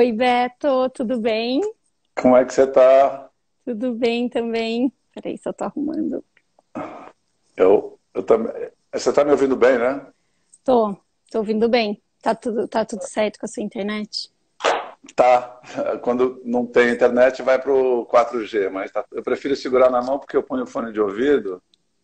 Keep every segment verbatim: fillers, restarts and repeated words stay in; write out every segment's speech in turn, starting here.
Oi, Beto, tudo bem? Como é que você tá? Tudo bem também. Peraí, só tô arrumando. Eu, eu também. Você tá me ouvindo bem, né? Tô, tô ouvindo bem. Tá tudo, tá tudo certo com a sua internet? Tá. Quando não tem internet, vai pro quatro G, mas tá- eu prefiro segurar na mão porque eu ponho o fone de ouvido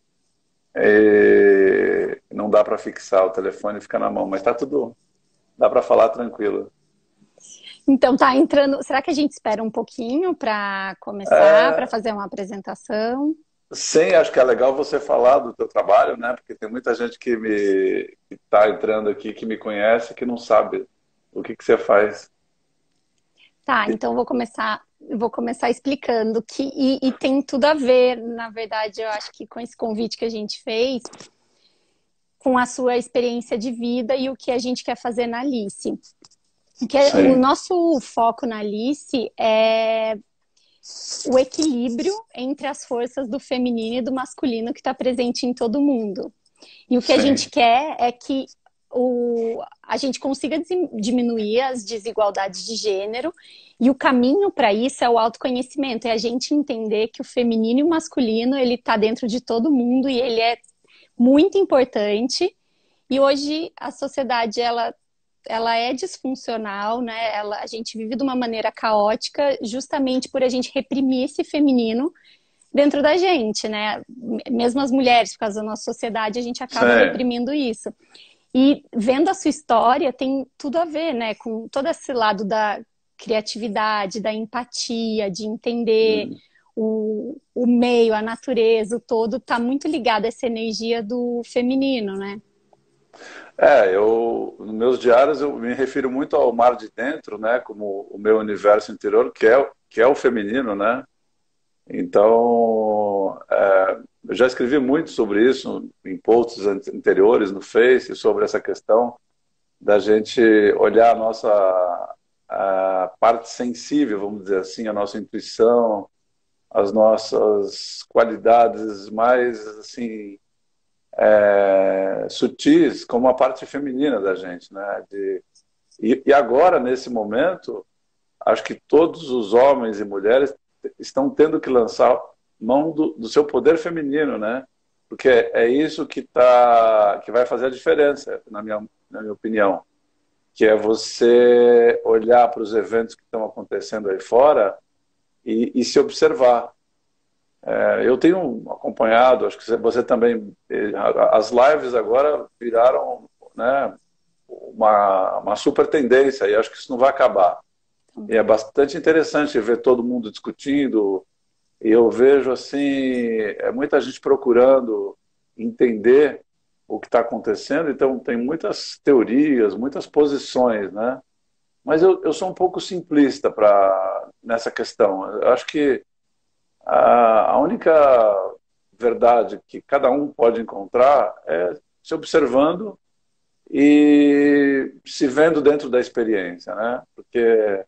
e não dá para fixar o telefone e fica na mão, mas tá tudo, dá para falar tranquilo. Então tá entrando. Será que a gente espera um pouquinho para começar, para É, fazer uma apresentação? sim, acho que é legal você falar do teu trabalho, né? Porque tem muita gente que me que tá entrando aqui que me conhece que não sabe o que que você faz. Tá, então eu vou começar, eu vou começar explicando que e, e tem tudo a ver, na verdade, eu acho que com esse convite que a gente fez, com a sua experiência de vida e o que a gente quer fazer na Alice. Que é- o Sim, nosso foco na Alice é o equilíbrio entre as forças do feminino e do masculino que está presente em todo mundo. E o que a gente sim. quer é que o, a gente consiga diminuir as desigualdades de gênero, e o caminho para isso é o autoconhecimento, é a gente entender que o feminino e o masculino ele está dentro de todo mundo e ele é muito importante. E hoje a sociedade ela ela é disfuncional, né? Ela, a gente vive de uma maneira caótica, justamente por a gente reprimir esse feminino dentro da gente, né? Mesmo as mulheres, por causa da nossa sociedade, a gente acaba Sim. reprimindo isso. E vendo a sua história, tem tudo a ver, né? Com todo esse lado da criatividade, da empatia, de entender o, o meio, a natureza, o todo, tá muito ligado a essa energia do feminino, né? É, eu, nos meus diários eu me refiro muito ao mar de dentro, né, como o meu universo interior, que é, que é o feminino, né? Então, é, eu já escrevi muito sobre isso em posts an- anteriores no Face, sobre essa questão da gente olhar a nossa a parte sensível, vamos dizer assim, a nossa intuição, as nossas qualidades mais, assim, é, sutis, como a parte feminina da gente, né? De, e, e agora, nesse momento, acho que todos os homens e mulheres estão tendo que lançar mão do, do seu poder feminino, né? Porque é isso que, tá, que vai fazer a diferença, na minha, na minha opinião. Que é você olhar para os eventos que estão acontecendo aí fora e, e se observar. É, eu tenho acompanhado, acho que você também, eh, as lives agora viraram, né, uma, uma super tendência e acho que isso não vai acabar. E é bastante interessante ver todo mundo discutindo e eu vejo assim, é muita gente procurando entender o que está acontecendo, então tem muitas teorias, muitas posições, né? Mas eu, eu sou um pouco simplista para nessa questão. Eu acho que a, a única verdade que cada um pode encontrar é se observando e se vendo dentro da experiência, né? Porque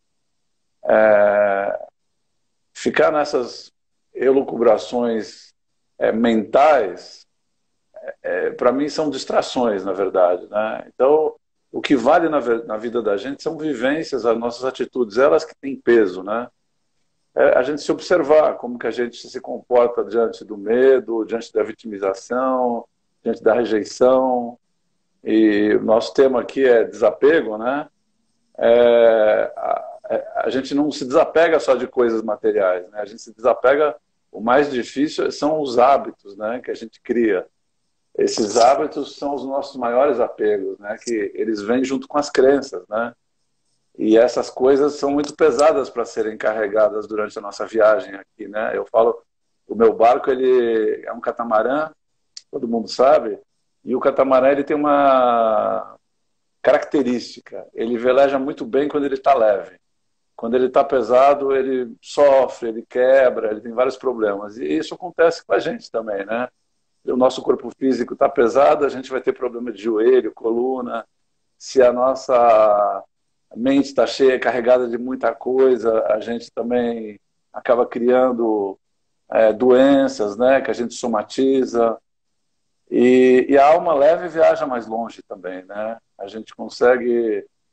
ficar nessas elucubrações é, mentais, é, para mim, são distrações, na verdade, né? Então, o que vale na, na vida da gente são vivências, as nossas atitudes, elas que têm peso, né? É a gente se observar como que a gente se comporta diante do medo, diante da vitimização, diante da rejeição. E o nosso tema aqui é desapego, né? É, a, a gente não se desapega só de coisas materiais, né? A gente se desapega, o mais difícil são os hábitos, né, que a gente cria. Esses hábitos são os nossos maiores apegos, né, que eles vêm junto com as crenças, né? E essas coisas são muito pesadas para serem carregadas durante a nossa viagem aqui, né? Eu falo, o meu barco ele é um catamarã, todo mundo sabe, e o catamarã ele tem uma característica, ele veleja muito bem quando ele está leve. Quando ele está pesado, ele sofre, ele quebra, ele tem vários problemas. E isso acontece com a gente também, né? O nosso corpo físico está pesado, a gente vai ter problema de joelho, coluna. Se a nossa mente está cheia, carregada de muita coisa, a gente também acaba criando é, doenças, né? Que a gente somatiza. E, e a alma leve viaja mais longe também, né? A gente consegue.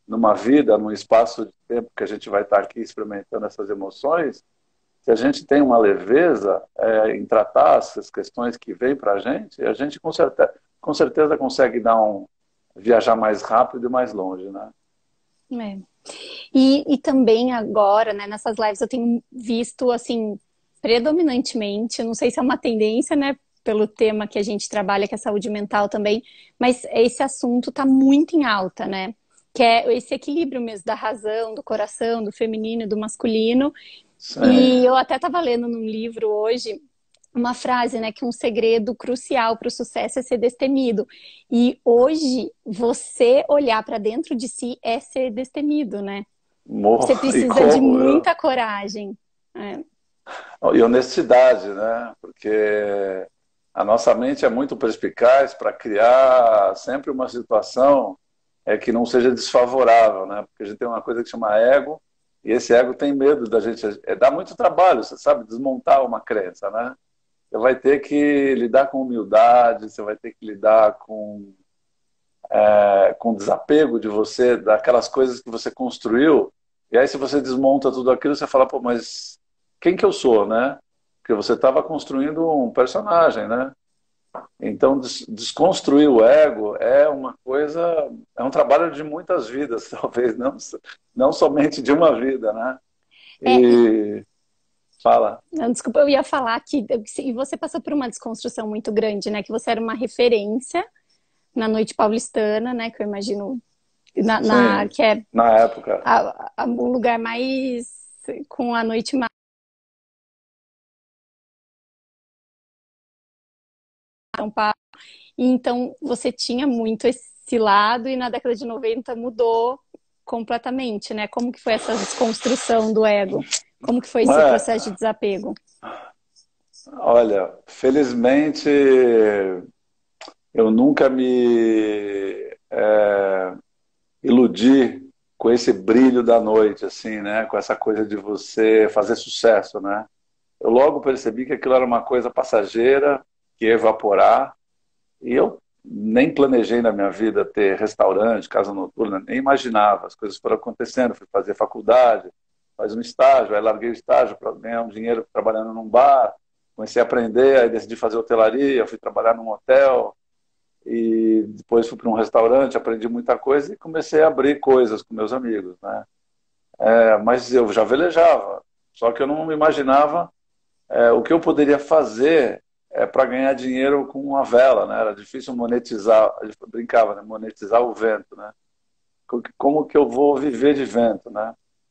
numa vida, num espaço de tempo que a gente vai estar aqui experimentando essas emoções, se a gente tem uma leveza é, em tratar essas questões que vêm para a gente, a gente com certeza, com certeza consegue dar um, viajar mais rápido e mais longe, né? É. E, e também agora, né, nessas lives eu tenho visto, assim, predominantemente, eu não sei se é uma tendência, né, pelo tema que a gente trabalha, que é saúde mental também, mas esse assunto está muito em alta, né? Que é esse equilíbrio mesmo da razão, do coração, do feminino e do masculino. Sim. E eu até estava lendo num livro hoje uma frase, né, que um segredo crucial para o sucesso é ser destemido. E hoje, você olhar para dentro de si é ser destemido, né? Você Morro. E precisa de como? Eu... muita coragem. É. E honestidade, né? Porque a nossa mente é muito perspicaz para criar sempre uma situação é, que não seja desfavorável, né? Porque a gente tem uma coisa que chama ego, e esse ego tem medo da gente. É, dá muito trabalho, você sabe, desmontar uma crença, né? Você vai ter que lidar com humildade, você vai ter que lidar com, é, com desapego de você, daquelas coisas que você construiu. E aí, se você desmonta tudo aquilo, você fala, pô, mas quem que eu sou, né? Porque você estava construindo um personagem, né? Então, des desconstruir o ego é uma coisa, é um trabalho de muitas vidas, talvez, não, não somente de uma vida, né? É, e- E fala. não, desculpa, eu ia falar que e você passou por uma desconstrução muito grande, né? Que você era uma referência na noite paulistana, né? Que eu imagino na, na- Sim, que é na época. a- a- o lugar mais com a noite mais São Paulo. E então você tinha muito esse lado e na década de noventa mudou completamente, né? Como que foi essa desconstrução do ego? Como que foi esse processo de É, desapego? olha, felizmente eu nunca me é, iludi com esse brilho da noite, assim, né? Com essa coisa de você fazer sucesso, né? Eu logo percebi que aquilo era uma coisa passageira, que ia evaporar, e eu nem planejei na minha vida ter restaurante, casa noturna, nem imaginava. As coisas foram acontecendo, fui fazer faculdade, faz um estágio, aí larguei o estágio para ganhar um dinheiro trabalhando num bar, comecei a aprender, aí decidi fazer hotelaria, fui trabalhar num hotel, e depois fui para um restaurante, aprendi muita coisa e comecei a abrir coisas com meus amigos, né? É, mas eu já velejava, só que eu não imaginava é, o que eu poderia fazer é, para ganhar dinheiro com uma vela, né? Era difícil monetizar, a gente brincava, né? Monetizar o vento, né? Como que eu vou viver de vento, né?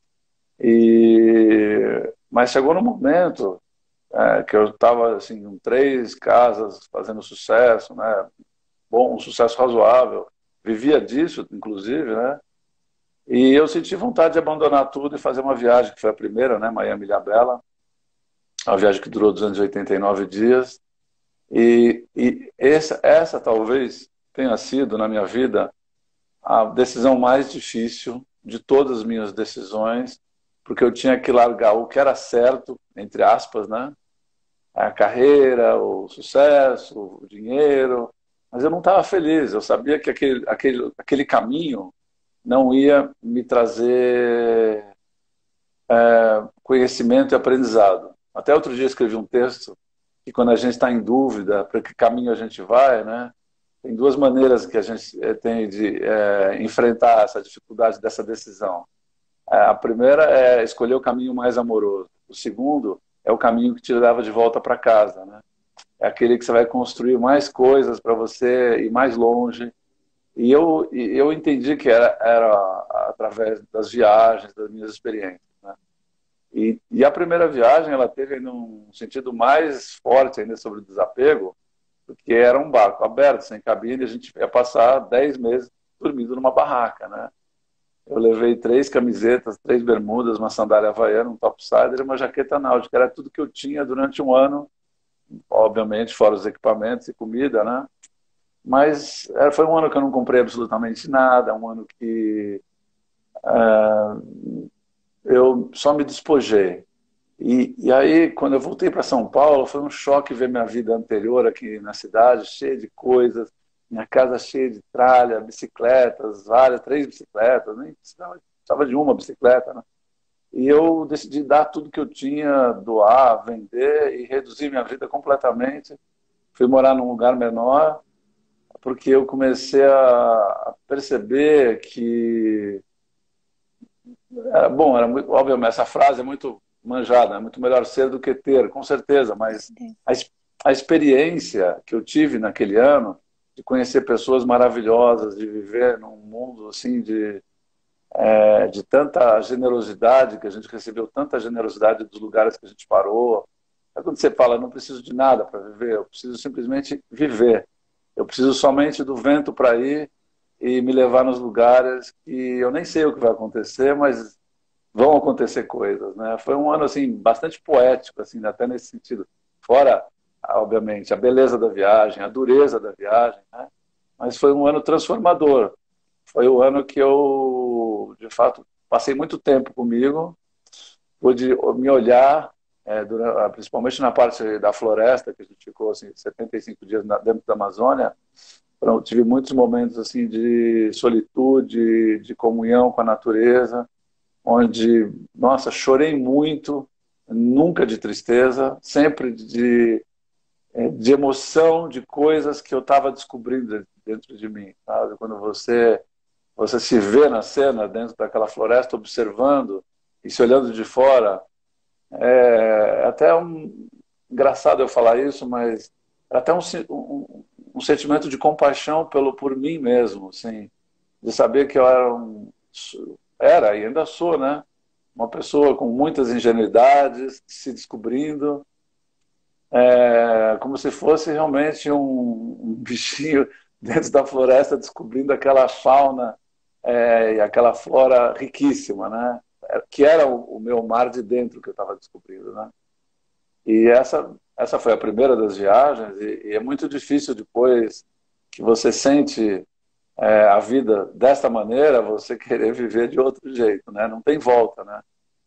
E... Mas chegou no momento é, que eu estava assim, com três casas fazendo sucesso, né? Bom, um sucesso razoável, vivia disso, inclusive, né? E eu senti vontade de abandonar tudo e fazer uma viagem, que foi a primeira, né? Miami-Ilhabela, uma viagem que durou duzentos e oitenta e nove dias. E, e essa, essa talvez tenha sido, na minha vida, a decisão mais difícil de todas as minhas decisões, porque eu tinha que largar o que era certo, entre aspas, né? A carreira, o sucesso, o dinheiro, mas eu não estava feliz. Eu sabia que aquele, aquele, aquele caminho não ia me trazer conhecimento e aprendizado. Até outro dia escrevi um texto que quando a gente está em dúvida para que caminho a gente vai, né? Tem duas maneiras que a gente tem de é, enfrentar essa dificuldade dessa decisão. A primeira é escolher o caminho mais amoroso. O segundo é o caminho que te leva de volta para casa, né? É aquele que você vai construir mais coisas para você ir mais longe. E eu, eu entendi que era, era através das viagens, das minhas experiências, né? E, e a primeira viagem, ela teve ainda um sentido mais forte ainda sobre o desapego, porque era um barco aberto, sem cabine, a gente ia passar dez meses dormindo numa barraca, né? Eu levei três camisetas, três bermudas, uma sandália havaiana, um topsider e uma jaqueta náutica. Era tudo que eu tinha durante um ano, obviamente, fora os equipamentos e comida, né? Mas é, foi um ano que eu não comprei absolutamente nada, um ano que uh, eu só me despojei. E, e aí, quando eu voltei para São Paulo, foi um choque ver minha vida anterior aqui na cidade, cheia de coisas. minha casa cheia de tralha, bicicletas, várias, três bicicletas, nem precisava, precisava de uma bicicleta, né? E eu decidi dar tudo que eu tinha, doar, vender e reduzir minha vida completamente. Fui morar num lugar menor, porque eu comecei a perceber que, era, bom, era muito, obviamente, essa frase é muito manjada, é muito melhor ser do que ter, com certeza, mas a, a experiência que eu tive naquele ano, de conhecer pessoas maravilhosas, de viver num mundo assim de É, de tanta generosidade, que a gente recebeu tanta generosidade dos lugares que a gente parou. É quando você fala, não preciso de nada para viver, eu preciso simplesmente viver. Eu preciso somente do vento para ir e me levar nos lugares que eu nem sei o que vai acontecer, mas vão acontecer coisas, né? Foi um ano assim bastante poético, assim, até nesse sentido. Fora, obviamente, a beleza da viagem, a dureza da viagem, né? Mas foi um ano transformador. Foi o ano que eu, de fato, passei muito tempo comigo, pude me olhar, é, durante, principalmente na parte da floresta, que a gente ficou assim, setenta e cinco dias dentro da Amazônia. Eu tive muitos momentos assim de solitude, de comunhão com a natureza, onde, nossa, chorei muito, nunca de tristeza, sempre de, de emoção, de coisas que eu estava descobrindo dentro de mim, sabe? Quando você você se vê na cena, dentro daquela floresta, observando e se olhando de fora. É até um, engraçado eu falar isso, mas é até um, um, um sentimento de compaixão pelo, por mim mesmo, assim, de saber que eu era, um, era e ainda sou, né? Uma pessoa com muitas ingenuidades, se descobrindo, é, como se fosse realmente um, um bichinho dentro da floresta, descobrindo aquela fauna é, e aquela flora riquíssima, né? Que era o, o meu mar de dentro que eu estava descobrindo, né? E essa, essa foi a primeira das viagens, e, e é muito difícil depois que você sente é, a vida desta maneira, você querer viver de outro jeito, né? Não tem volta, né?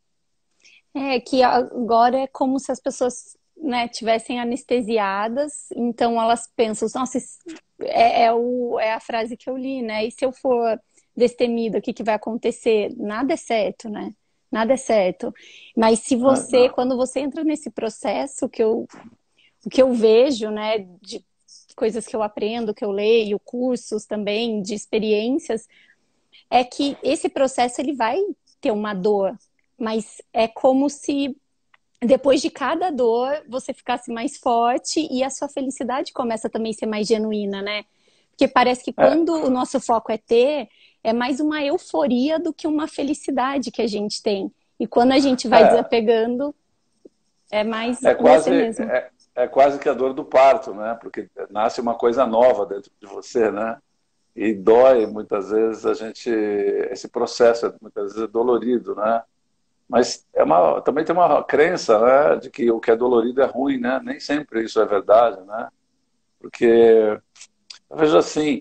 É que agora é como se as pessoas, né, tivessem anestesiadas, então elas pensam, nossa, é, é, o, é a frase que eu li, né? E se eu for destemida, o que, que vai acontecer? Nada é certo, né? Nada é certo. Mas se Ah, você, não. quando você entra nesse processo, que eu, o que eu vejo, né, de coisas que eu aprendo, que eu leio, cursos também, de experiências, é que esse processo ele vai ter uma dor, mas é como se depois de cada dor você ficasse mais forte e a sua felicidade começa também a ser mais genuína, né? Porque parece que É, quando o nosso foco é ter, é mais uma euforia do que uma felicidade que a gente tem. E quando a gente vai é, desapegando, é mais é você quase, mesmo. é, é quase que a dor do parto, né? Porque nasce uma coisa nova dentro de você, né? E dói muitas vezes a gente, esse processo é, muitas vezes é dolorido, né? Mas é uma, também tem uma crença, né, de que o que é dolorido é ruim, né? Nem sempre isso é verdade, né? Porque eu vejo assim,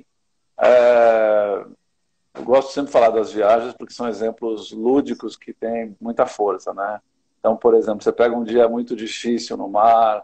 é, eu gosto sempre de falar das viagens porque são exemplos lúdicos que têm muita força, né? Então, por exemplo, você pega um dia muito difícil no mar,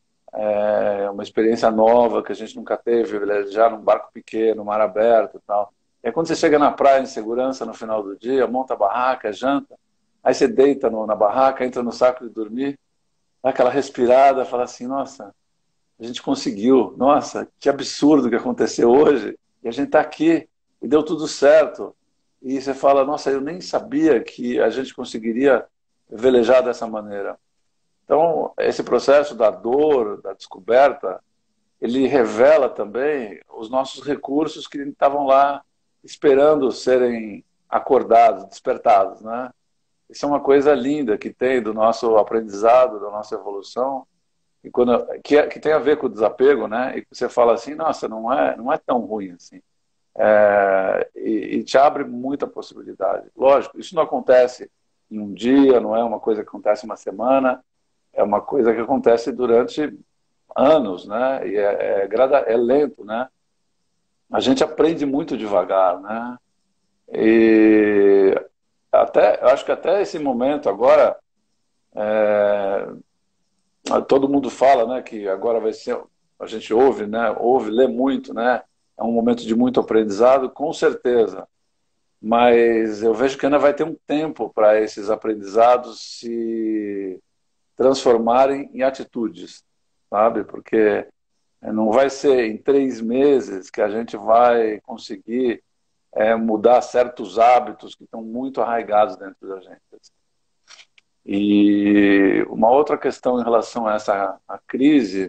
é uma experiência nova que a gente nunca teve, já num barco pequeno, mar aberto e tal. E aí, quando você chega na praia em segurança no final do dia, monta a barraca, janta, aí você deita no, na barraca, entra no saco de dormir, dá aquela respirada, fala assim, nossa, a gente conseguiu, nossa, que absurdo que aconteceu hoje, e a gente está aqui, e deu tudo certo. E você fala, nossa, eu nem sabia que a gente conseguiria velejar dessa maneira. Então, esse processo da dor, da descoberta, ele revela também os nossos recursos que estavam lá esperando serem acordados, despertados, né? Isso é uma coisa linda que tem do nosso aprendizado, da nossa evolução, e quando, que, é, que tem a ver com o desapego, né? E você fala assim, nossa, não é, não é tão ruim assim. É, e, e te abre muita possibilidade. Lógico, isso não acontece em um dia, não é uma coisa que acontece em uma semana, é uma coisa que acontece durante anos, né? E é, é, grada, é lento, né? A gente aprende muito devagar, né? E até, eu acho que até esse momento agora, é, todo mundo fala, né? Que agora vai ser, a gente ouve, né? Ouve, lê muito, né? é um momento de muito aprendizado, com certeza. Mas eu vejo que ainda vai ter um tempo para esses aprendizados se transformarem em atitudes, sabe? Porque não vai ser em três meses que a gente vai conseguir é, mudar certos hábitos que estão muito arraigados dentro da gente. E uma outra questão em relação a essa a crise,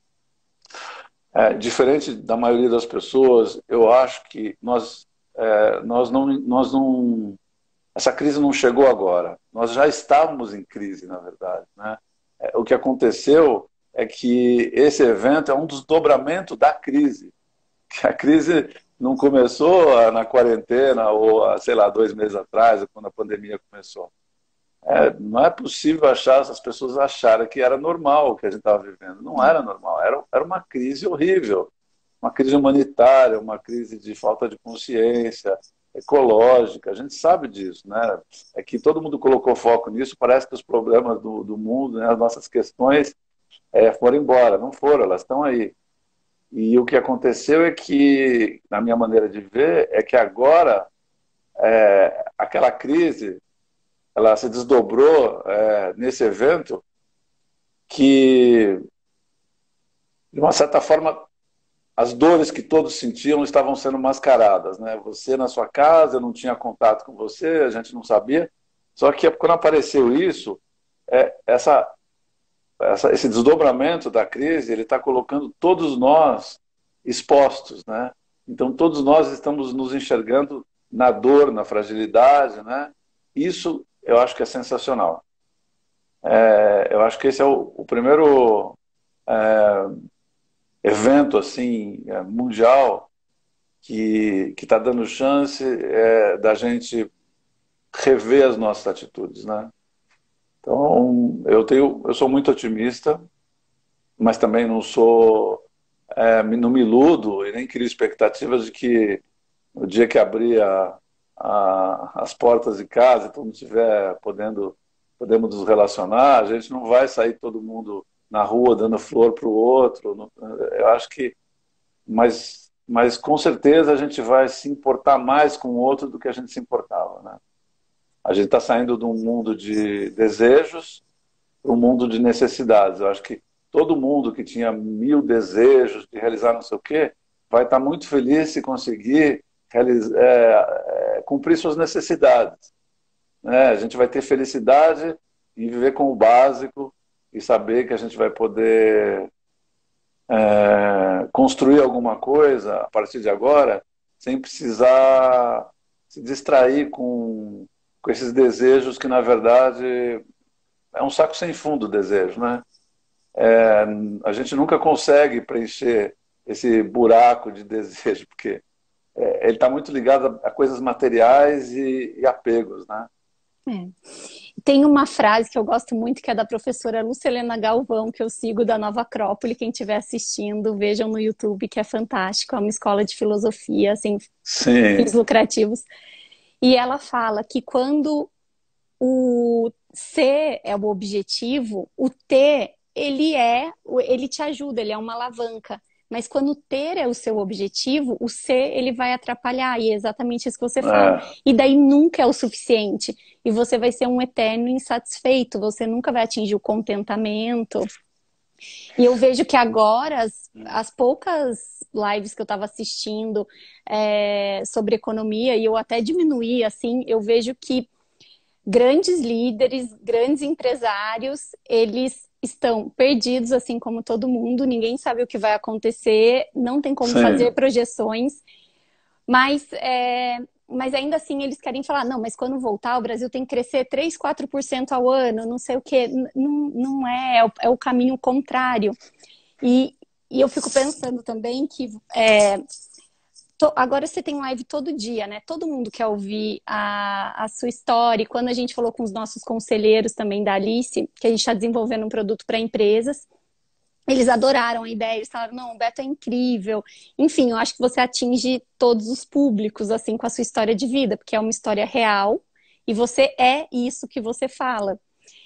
é, diferente da maioria das pessoas, eu acho que nós, é, nós, não, nós não... Essa crise não chegou agora. Nós já estávamos em crise, na verdade, né? É, o que aconteceu é que esse evento é um desdobramento da crise. Que a crise não começou na quarentena ou, sei lá, dois meses atrás, quando a pandemia começou. É, não é possível achar, as pessoas acharam que era normal o que a gente estava vivendo. Não era normal, era, era uma crise horrível. Uma crise humanitária, uma crise de falta de consciência, ecológica, a gente sabe disso, né? É que todo mundo colocou foco nisso, parece que os problemas do, do mundo, né, as nossas questões é, foram embora, não foram, elas estão aí. E o que aconteceu é que, na minha maneira de ver, é que agora é, aquela crise ela se desdobrou é, nesse evento que, de uma certa forma, as dores que todos sentiam estavam sendo mascaradas, né? Você na sua casa, eu não tinha contato com você, a gente não sabia. Só que quando apareceu isso, é, essa, essa, esse desdobramento da crise, ele está colocando todos nós expostos, né? Então todos nós estamos nos enxergando na dor, na fragilidade, né? Isso eu acho que é sensacional. É, eu acho que esse é o, o primeiro é, evento assim é, mundial que que está dando chance é, da gente rever as nossas atitudes, né? Então eu tenho, eu sou muito otimista, mas também não sou, é, não me iludo e nem crio expectativas de que no dia que abrir a, a, as portas de casa, todo mundo estiver podendo, podemos nos relacionar, a gente não vai sair todo mundo na rua dando flor para o outro. Eu acho que, mas, mas com certeza a gente vai se importar mais com o outro do que a gente se importava, né? A gente está saindo de um mundo de desejos para um mundo de necessidades. Eu acho que todo mundo que tinha mil desejos de realizar não sei o quê vai estar muito feliz se conseguir realizar, é, é, cumprir suas necessidades, né? A gente vai ter felicidade em viver com o básico e saber que a gente vai poder é, construir alguma coisa a partir de agora sem precisar se distrair com, com esses desejos que, na verdade, é um saco sem fundo o desejo, né? É, a gente nunca consegue preencher esse buraco de desejo, porque é, ele está muito ligado a, a coisas materiais e, e apegos, né? É. Tem uma frase que eu gosto muito, que é da professora Lucilena Galvão, que eu sigo, da Nova Acrópole. Quem estiver assistindo, vejam no YouTube, que é fantástico. É uma escola de filosofia, assim, fins Sim. lucrativos. E ela fala que quando o ser é o objetivo, o ter, ele é, ele te ajuda, ele é uma alavanca. Mas quando o ter é o seu objetivo, o ser, ele vai atrapalhar. E é exatamente isso que você fala. É, E daí nunca é o suficiente. E você vai ser um eterno insatisfeito. Você nunca vai atingir o contentamento. E eu vejo que agora, as, as poucas lives que eu estava assistindo é, sobre economia, e eu até diminuí, assim, eu vejo que grandes líderes, grandes empresários, eles estão perdidos, assim como todo mundo, ninguém sabe o que vai acontecer, não tem como fazer sim. projeções, mas, é, mas ainda assim eles querem falar, não, mas quando voltar o Brasil tem que crescer três, quatro por cento ao ano, não sei o quê, não, não é, é o, é o caminho contrário. E, e eu fico pensando também que é, to, agora você tem live todo dia, né? Todo mundo quer ouvir a, a sua história. E quando a gente falou com os nossos conselheiros também da Alice, que a gente está desenvolvendo um produto para empresas, eles adoraram a ideia, eles falaram, não, o Beto é incrível. Enfim, eu acho que você atinge todos os públicos, assim, com a sua história de vida, porque é uma história real e você é isso que você fala.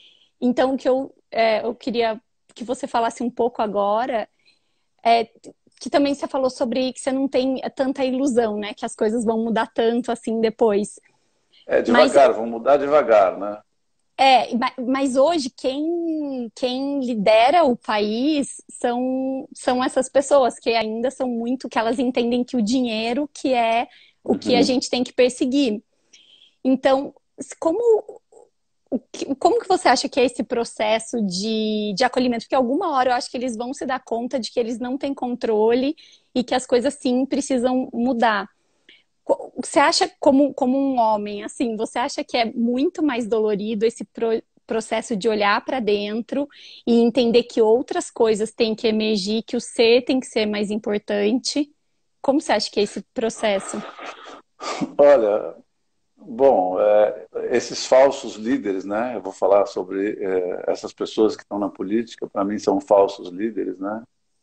Então, o que eu, é, eu queria que você falasse um pouco agora é que também você falou sobre que você não tem tanta ilusão, né? Que as coisas vão mudar tanto assim depois. É Mas devagar, vão mudar devagar, né? é, ma- mas hoje quem, quem lidera o país são, são essas pessoas que ainda são muito, que elas entendem que o dinheiro que é o que a Uhum. gente tem que perseguir. Então, como, o que- como que você acha que é esse processo de, de acolhimento? Porque alguma hora eu acho que eles vão se dar conta de que eles não têm controle e que as coisas sim precisam mudar. Co- Você acha, como, como um homem, assim, você acha que é muito mais dolorido esse pro- processo de olhar para dentro e entender que outras coisas têm que emergir, que o ser tem que ser mais importante? Como você acha que é esse processo? Olha, bom, é, esses falsos líderes, né? Eu vou falar sobre é, essas pessoas que estão na política, para mim são falsos líderes, né?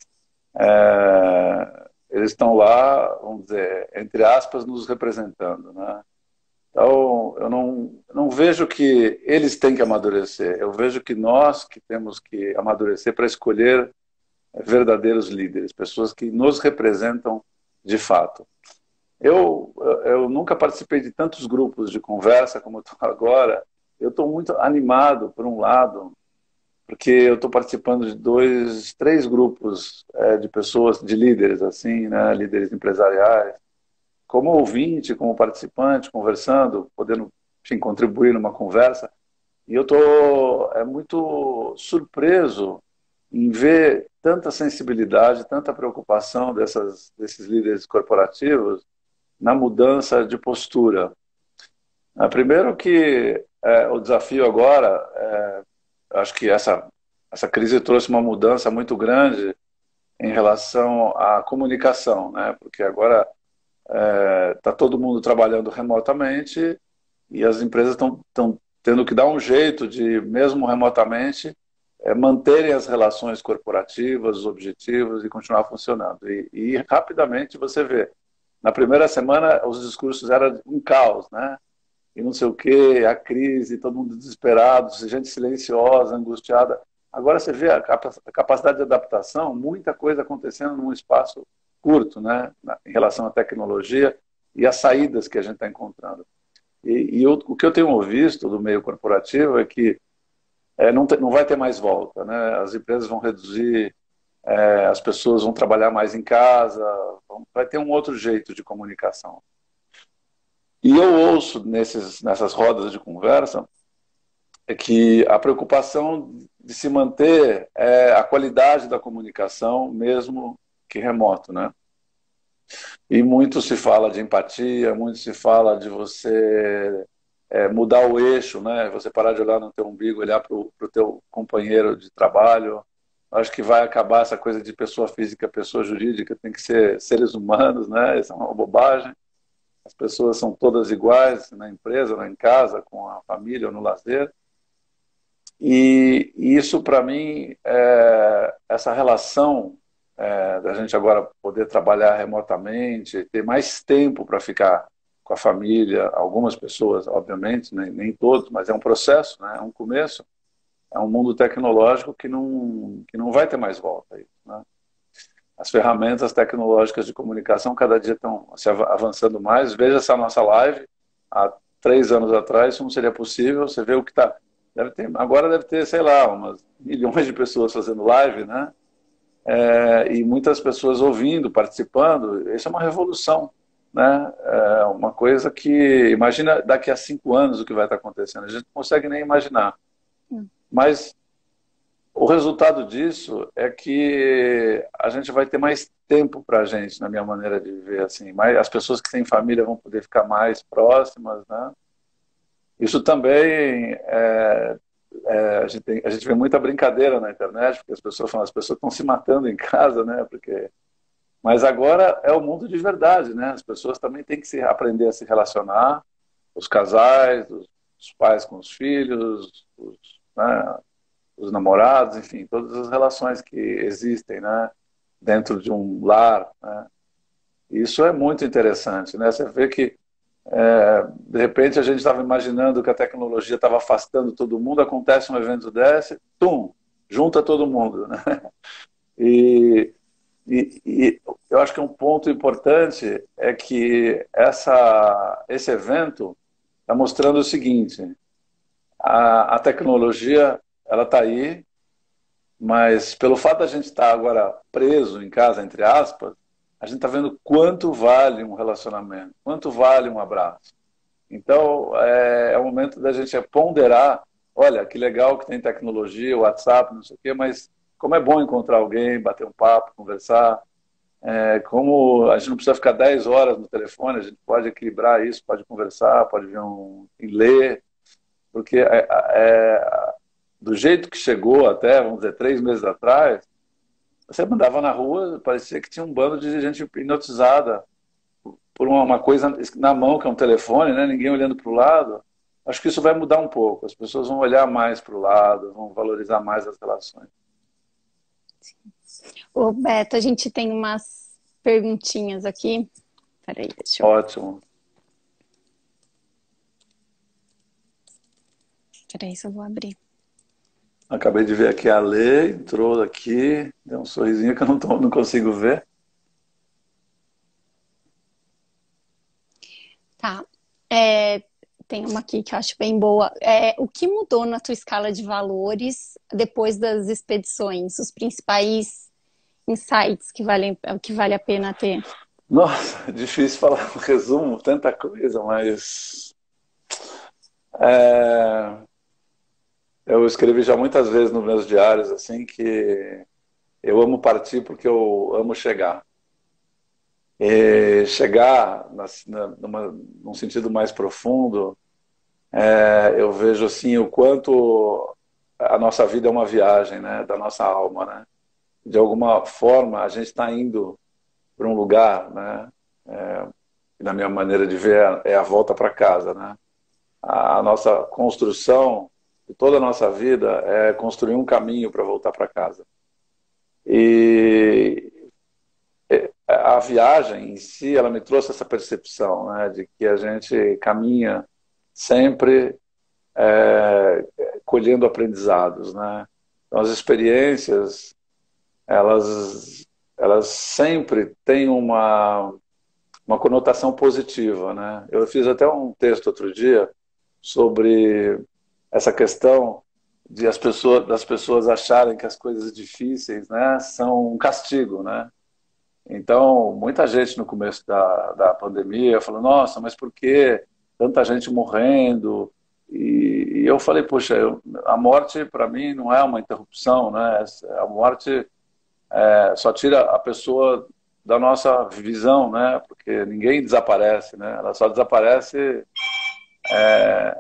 É, eles estão lá, vamos dizer, entre aspas, nos representando, né? Então, eu não, não vejo que eles têm que amadurecer, eu vejo que nós que temos que amadurecer para escolher verdadeiros líderes, pessoas que nos representam de fato. Eu, eu nunca participei de tantos grupos de conversa como estou agora. Eu estou muito animado, por um lado, porque eu estou participando de dois, três grupos é, de pessoas, de líderes, assim, né, líderes empresariais, como ouvinte, como participante, conversando, podendo, enfim, contribuir numa conversa. E eu estou é, muito surpreso em ver tanta sensibilidade, tanta preocupação dessas, desses líderes corporativos na mudança de postura. Ah, primeiro que é, o desafio agora, é, acho que essa, essa crise trouxe uma mudança muito grande em relação à comunicação, né? Porque agora está todo mundo trabalhando remotamente e as empresas estão tendo que dar um jeito de, mesmo remotamente, é, manterem as relações corporativas, os objetivos e continuar funcionando. E, e rapidamente você vê, na primeira semana os discursos eram um caos, né? E não sei o quê, a crise, todo mundo desesperado, gente silenciosa, angustiada. Agora você vê a capacidade de adaptação, muita coisa acontecendo num espaço curto, né? Em relação à tecnologia e às saídas que a gente está encontrando. E, e eu, o que eu tenho visto do meio corporativo é que é, não, te, não vai ter mais volta, né? As empresas vão reduzir, é, as pessoas vão trabalhar mais em casa, vão, vai ter um outro jeito de comunicação. E eu ouço nesses, nessas rodas de conversa é que a preocupação de se manter é a qualidade da comunicação, mesmo que remoto, né? E muito se fala de empatia, muito se fala de você é, mudar o eixo, né? Você parar de olhar no teu umbigo, olhar para o teu companheiro de trabalho. Acho que vai acabar essa coisa de pessoa física, pessoa jurídica, tem que ser seres humanos, né? Isso é uma bobagem. As pessoas são todas iguais na empresa, em casa, com a família ou no lazer. E, e isso, para mim, é, essa relação é, da gente agora poder trabalhar remotamente, ter mais tempo para ficar com a família, algumas pessoas, obviamente, nem, nem todos, mas é um processo, né? É um começo, é um mundo tecnológico que não, que não vai ter mais volta aí, né? As ferramentas tecnológicas de comunicação cada dia estão se avançando mais. Veja essa nossa live, há três anos atrás isso não seria possível, você vê o que está... Deve ter, agora deve ter, sei lá, umas milhões de pessoas fazendo live, né? É, e muitas pessoas ouvindo, participando. Isso é uma revolução, né? É uma coisa que, imagina daqui a cinco anos o que vai estar acontecendo. A gente não consegue nem imaginar. Mas o resultado disso é que a gente vai ter mais tempo para a gente, na minha maneira de ver, assim. Mais, as pessoas que têm família vão poder ficar mais próximas, né? Isso também, é, é, a, gente tem, a gente vê muita brincadeira na internet, porque as pessoas falam, as pessoas estão se matando em casa, né? Porque... Mas agora é o mundo de verdade, né? As pessoas também têm que se, aprender a se relacionar, os casais, os, os pais com os filhos, os, né, os namorados, enfim, todas as relações que existem, né? Dentro de um lar, né? Isso é muito interessante, né? Você vê que é, de repente a gente estava imaginando que a tecnologia estava afastando todo mundo, acontece um evento desse, tum, junta todo mundo, né? E, E, e eu acho que um ponto importante é que essa, esse evento está mostrando o seguinte: a, a tecnologia ela está aí, mas pelo fato da gente estar agora preso em casa, entre aspas, a gente está vendo quanto vale um relacionamento, quanto vale um abraço. Então, é, é o momento da gente ponderar, olha, que legal que tem tecnologia, WhatsApp, não sei o quê, mas como é bom encontrar alguém, bater um papo, conversar, é, como a gente não precisa ficar dez horas no telefone, a gente pode equilibrar isso, pode conversar, pode ver um, ler, porque é, é, do jeito que chegou até, vamos dizer, três meses atrás, você andava na rua, parecia que tinha um bando de gente hipnotizada por uma, uma coisa na mão, que é um telefone, né? Ninguém olhando para o lado. Acho que isso vai mudar um pouco. As pessoas vão olhar mais para o lado, vão valorizar mais as relações. Ô, Beto, a gente tem umas perguntinhas aqui. Peraí, deixa eu... Ótimo. Peraí, só vou abrir. Acabei de ver aqui a Lê, entrou aqui, deu um sorrisinho que eu não, tô, não consigo ver. Tá. É, tem uma aqui que eu acho bem boa. É, o que mudou na tua escala de valores depois das expedições? Os principais insights que valem, que vale a pena ter? Nossa, difícil falar um resumo, tanta coisa, mas... É, eu escrevi já muitas vezes nos meus diários assim que eu amo partir porque eu amo chegar. E chegar na, na, numa, num sentido mais profundo, é, eu vejo assim o quanto a nossa vida é uma viagem, né, da nossa alma, né? De alguma forma a gente está indo para um lugar, né? É, na minha maneira de ver é a volta para casa, né? A nossa construção de toda a nossa vida é construir um caminho para voltar para casa. E a viagem em si, ela me trouxe essa percepção, né, de que a gente caminha sempre é, colhendo aprendizados, né? Então, as experiências, elas, elas sempre têm uma, uma conotação positiva, né? Eu fiz até um texto outro dia sobre essa questão de as pessoas, das pessoas acharem que as coisas difíceis, né, são um castigo, né? Então, muita gente no começo da, da pandemia falou, nossa, mas por que tanta gente morrendo? E, e eu falei, poxa, eu, a morte para mim não é uma interrupção, né? A morte é, só tira a pessoa da nossa visão, né? Porque ninguém desaparece, né? Ela só desaparece, é,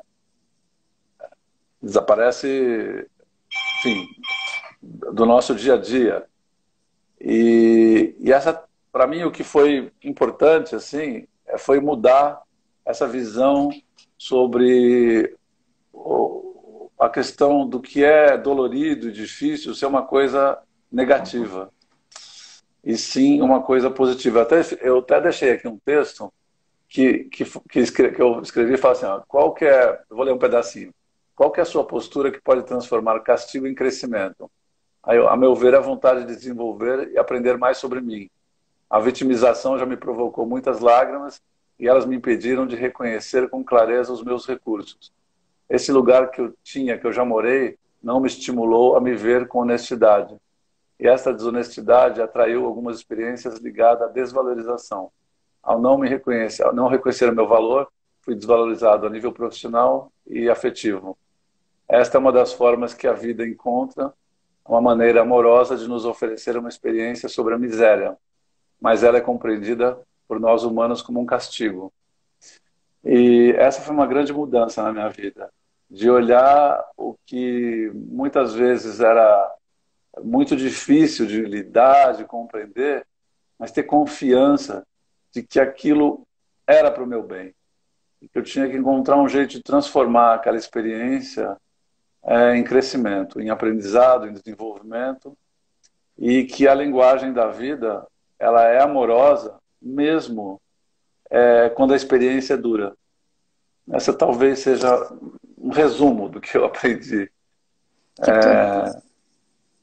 desaparece, enfim, do nosso dia a dia. E, e essa, para mim, o que foi importante, assim, foi mudar essa visão sobre o, a questão do que é dolorido e difícil ser uma coisa negativa, e sim uma coisa positiva. Até, eu até deixei aqui um texto que, que, que, escrevi, que eu escrevi e falo assim, ó, qual que é, eu vou ler um pedacinho, qual que é a sua postura que pode transformar castigo em crescimento? Aí, a meu ver, a vontade de desenvolver e aprender mais sobre mim. A vitimização já me provocou muitas lágrimas e elas me impediram de reconhecer com clareza os meus recursos. Esse lugar que eu tinha, que eu já morei, não me estimulou a me ver com honestidade. E essa desonestidade atraiu algumas experiências ligadas à desvalorização. Ao não me reconhecer, ao não reconhecer o meu valor, fui desvalorizado a nível profissional e afetivo. Esta é uma das formas que a vida encontra uma maneira amorosa de nos oferecer uma experiência sobre a miséria, mas ela é compreendida por nós humanos como um castigo. E essa foi uma grande mudança na minha vida, de olhar o que muitas vezes era muito difícil de lidar, de compreender, mas ter confiança de que aquilo era para o meu bem. E que eu tinha que encontrar um jeito de transformar aquela experiência é, em crescimento, em aprendizado, em desenvolvimento, e que a linguagem da vida ela é amorosa mesmo é, quando a experiência é dura. Essa talvez seja um resumo do que eu aprendi. Que tu... É...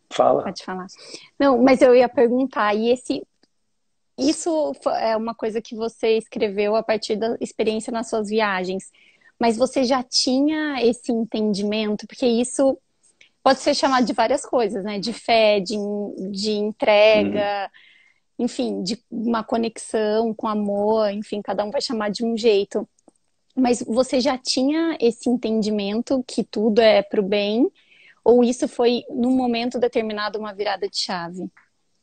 Fala. Pode falar. Não, mas eu ia perguntar, e esse, isso fo- é uma coisa que você escreveu a partir da experiência nas suas viagens, mas você já tinha esse entendimento? Porque isso pode ser chamado de várias coisas, né? De fé, de, de Uhum. entrega, enfim, de uma conexão com amor, enfim, cada um vai chamar de um jeito. Mas você já tinha esse entendimento que tudo é para o bem? Ou isso foi, num momento determinado, uma virada de chave?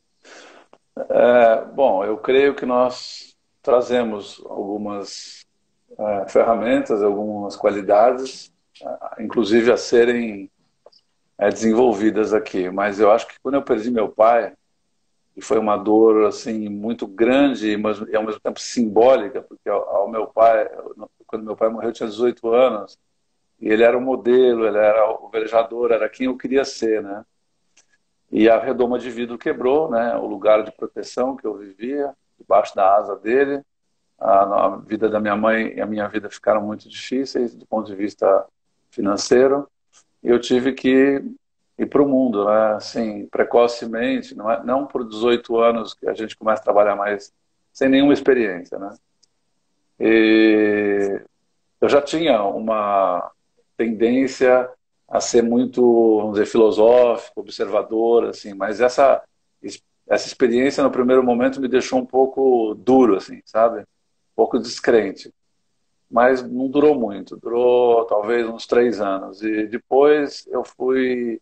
É, bom, eu creio que nós trazemos algumas é, ferramentas, algumas qualidades, é, inclusive a serem é, desenvolvidas aqui. Mas eu acho que quando eu perdi meu pai, e foi uma dor assim muito grande, mas e ao mesmo tempo simbólica, porque ao, ao meu pai, quando meu pai morreu, eu tinha dezoito anos, e ele era o modelo, ele era o velejador, era quem eu queria ser, né? E a redoma de vidro quebrou, né? O lugar de proteção que eu vivia, debaixo da asa dele. A, a vida da minha mãe e a minha vida ficaram muito difíceis do ponto de vista financeiro. E eu tive que ir para o mundo, né? Assim, precocemente, não, é, não por dezoito anos que a gente começa a trabalhar mais sem nenhuma experiência, né? E eu já tinha uma tendência a ser muito, vamos dizer, filosófico, observador, assim, mas essa essa experiência no primeiro momento me deixou um pouco duro, assim, sabe? Um pouco descrente. Mas não durou muito, durou talvez uns três anos. E depois eu fui.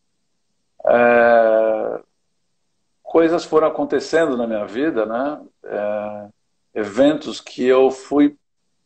É, coisas foram acontecendo na minha vida, né? É, eventos que eu fui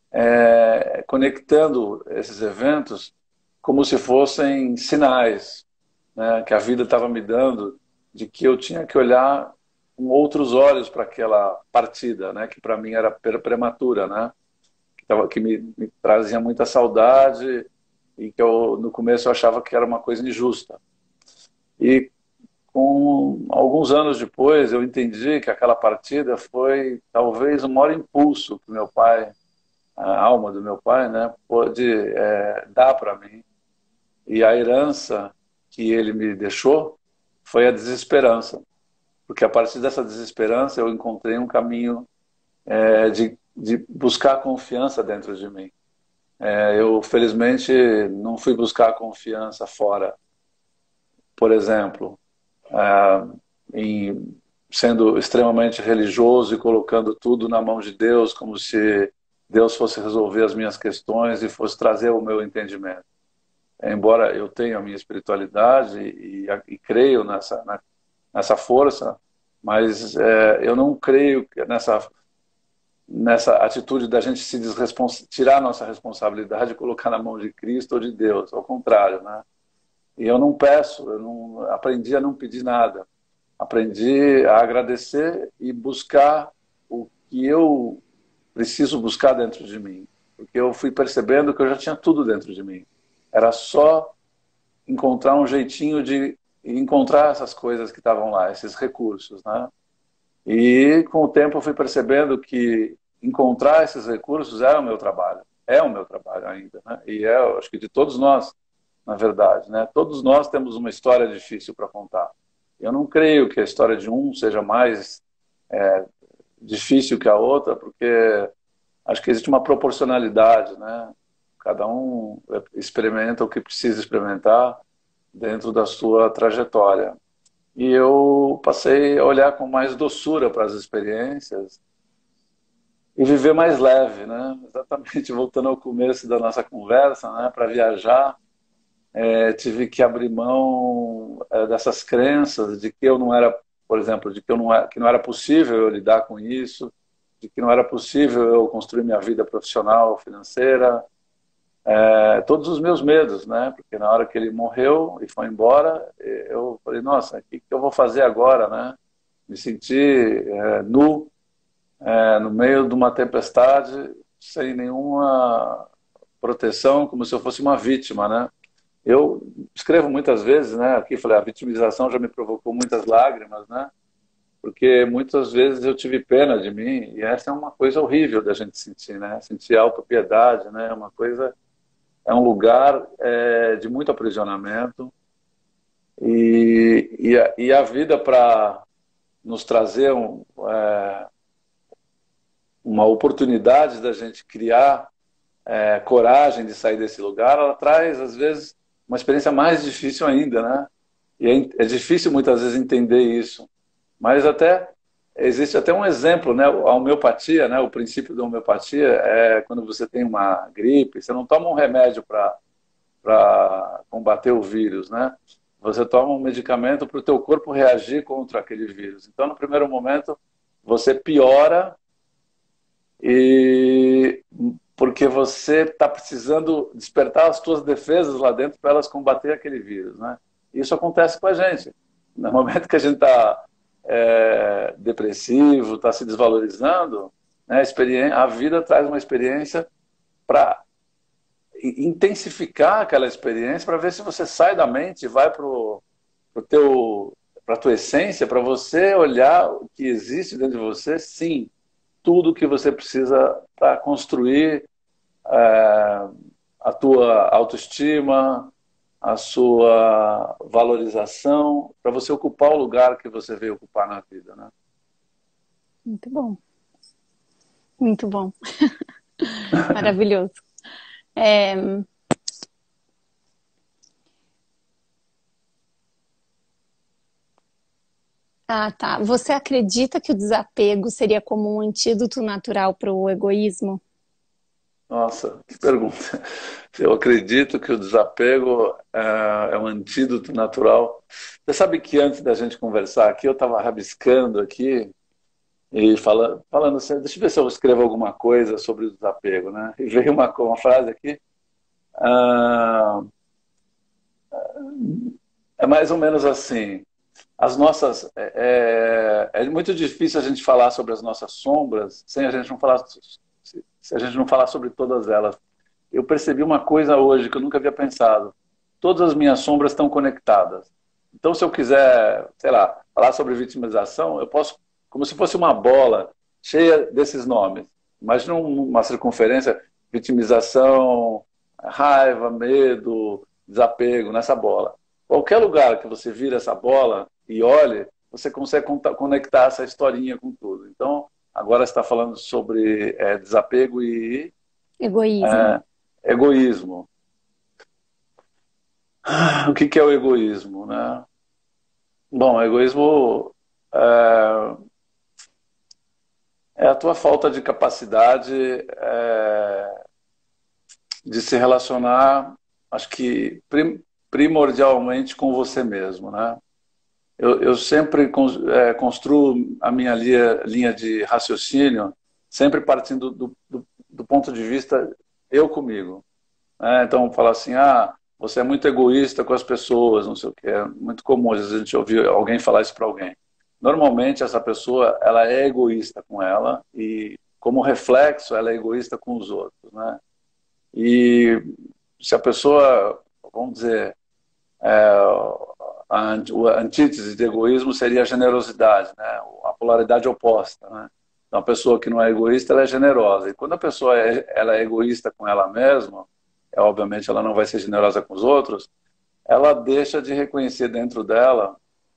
é, conectando esses eventos como se fossem sinais, né, que a vida estava me dando de que eu tinha que olhar com outros olhos para aquela partida, né, que para mim era prematura, né, que, tava, que me, me trazia muita saudade e que eu no começo eu achava que era uma coisa injusta. E com alguns anos depois eu entendi que aquela partida foi talvez o maior impulso que meu pai, a alma do meu pai, né, pôde é, dar para mim. E a herança que ele me deixou foi a desesperança, porque a partir dessa desesperança eu encontrei um caminho é, de, de buscar confiança dentro de mim. É, eu, felizmente, não fui buscar confiança fora. Por exemplo, é, em, sendo extremamente religioso e colocando tudo na mão de Deus, como se Deus fosse resolver as minhas questões e fosse trazer o meu entendimento. Embora eu tenha a minha espiritualidade e, e creio nessa, na, nessa força, mas é, eu não creio nessa, nessa atitude da gente se tirar a nossa responsabilidade e colocar na mão de Cristo ou de Deus, ao contrário, né? E eu não peço, eu não, aprendi a não pedir nada, aprendi a agradecer e buscar o que eu preciso buscar dentro de mim, porque eu fui percebendo que eu já tinha tudo dentro de mim, era só encontrar um jeitinho de encontrar essas coisas que estavam lá, esses recursos, né? E com o tempo eu fui percebendo que encontrar esses recursos era o meu trabalho, é o meu trabalho ainda, né? E é, eu acho que de todos nós, na verdade, né? Todos nós temos uma história difícil para contar. Eu não creio que a história de um seja mais é, difícil que a outra, porque acho que existe uma proporcionalidade, né? Cada um experimenta o que precisa experimentar dentro da sua trajetória. E eu passei a olhar com mais doçura para as experiências e viver mais leve, né? Exatamente, voltando ao começo da nossa conversa, né? Para viajar, é, tive que abrir mão é, dessas crenças de que eu não era, por exemplo, de que, eu não era, que não era possível eu lidar com isso, de que não era possível eu construir minha vida profissional, financeira, é, todos os meus medos, né? Porque na hora que ele morreu e foi embora, eu falei, nossa, o que, que eu vou fazer agora, né? Me senti é, nu, é, no meio de uma tempestade, sem nenhuma proteção, como se eu fosse uma vítima, né? Eu escrevo muitas vezes, né? Aqui falei, a vitimização já me provocou muitas lágrimas, né? Porque muitas vezes eu tive pena de mim e essa é uma coisa horrível da gente sentir, né? Sentir autopiedade, né? É uma coisa, é um lugar é, de muito aprisionamento E, e, a, e a vida, para nos trazer um, é, uma oportunidade da gente criar é, coragem de sair desse lugar, ela traz, às vezes, uma experiência mais difícil ainda, né? E é, é difícil, muitas vezes, entender isso. Mas até, existe até um exemplo, né? A homeopatia, né? O princípio da homeopatia é quando você tem uma gripe, você não toma um remédio para para combater o vírus, né? Você toma um medicamento para o teu corpo reagir contra aquele vírus. Então, no primeiro momento, você piora e porque você está precisando despertar as tuas defesas lá dentro para elas combater aquele vírus, né? Isso acontece com a gente. No momento que a gente está é, depressivo, está se desvalorizando, né, a, experiência, a vida traz uma experiência para intensificar aquela experiência, para ver se você sai da mente e vai para a tua essência, para você olhar o que existe dentro de você, sim, tudo que você precisa para construir é, a tua autoestima, a sua valorização, para você ocupar o lugar que você veio ocupar na vida, né? Muito bom. Muito bom. Maravilhoso. É... Ah, tá. Você acredita que o desapego seria como um antídoto natural para o egoísmo? Nossa, que pergunta. Eu acredito que o desapego é, é um antídoto natural. Você sabe que antes da gente conversar aqui, eu estava rabiscando aqui e falando, falando assim, deixa eu ver se eu escrevo alguma coisa sobre o desapego, né? E veio uma, uma frase aqui, ah, é mais ou menos assim, as nossas, é, é, é muito difícil a gente falar sobre as nossas sombras sem a gente não falar, se, se a gente não falar sobre todas elas. Eu percebi uma coisa hoje que eu nunca havia pensado. Todas as minhas sombras estão conectadas. Então, se eu quiser, sei lá, falar sobre vitimização, eu posso, como se fosse uma bola cheia desses nomes. Imagina uma circunferência, vitimização, raiva, medo, desapego, nessa bola. Qualquer lugar que você vira essa bola e olhe, você consegue conectar essa historinha com tudo. Então, agora você está falando sobre é, desapego e Egoísmo. é, egoísmo. O que, que é o egoísmo, né? Bom, o egoísmo é, é a tua falta de capacidade é, de se relacionar, acho que prim, primordialmente com você mesmo, né? Eu, eu sempre cons, é, construo a minha linha, linha de raciocínio sempre partindo do, do, do ponto de vista eu comigo. Né? Então, falar assim, ah, você é muito egoísta com as pessoas, não sei o que. É muito comum, às vezes, a gente ouvir alguém falar isso para alguém. Normalmente, essa pessoa, ela é egoísta com ela e, como reflexo, ela é egoísta com os outros, né? E se a pessoa, vamos dizer, é, a antítese de egoísmo seria a generosidade, né? A polaridade oposta, né? Então, a pessoa que não é egoísta, ela é generosa. E quando a pessoa é, ela é egoísta com ela mesma, é, obviamente ela não vai ser generosa com os outros, ela deixa de reconhecer dentro dela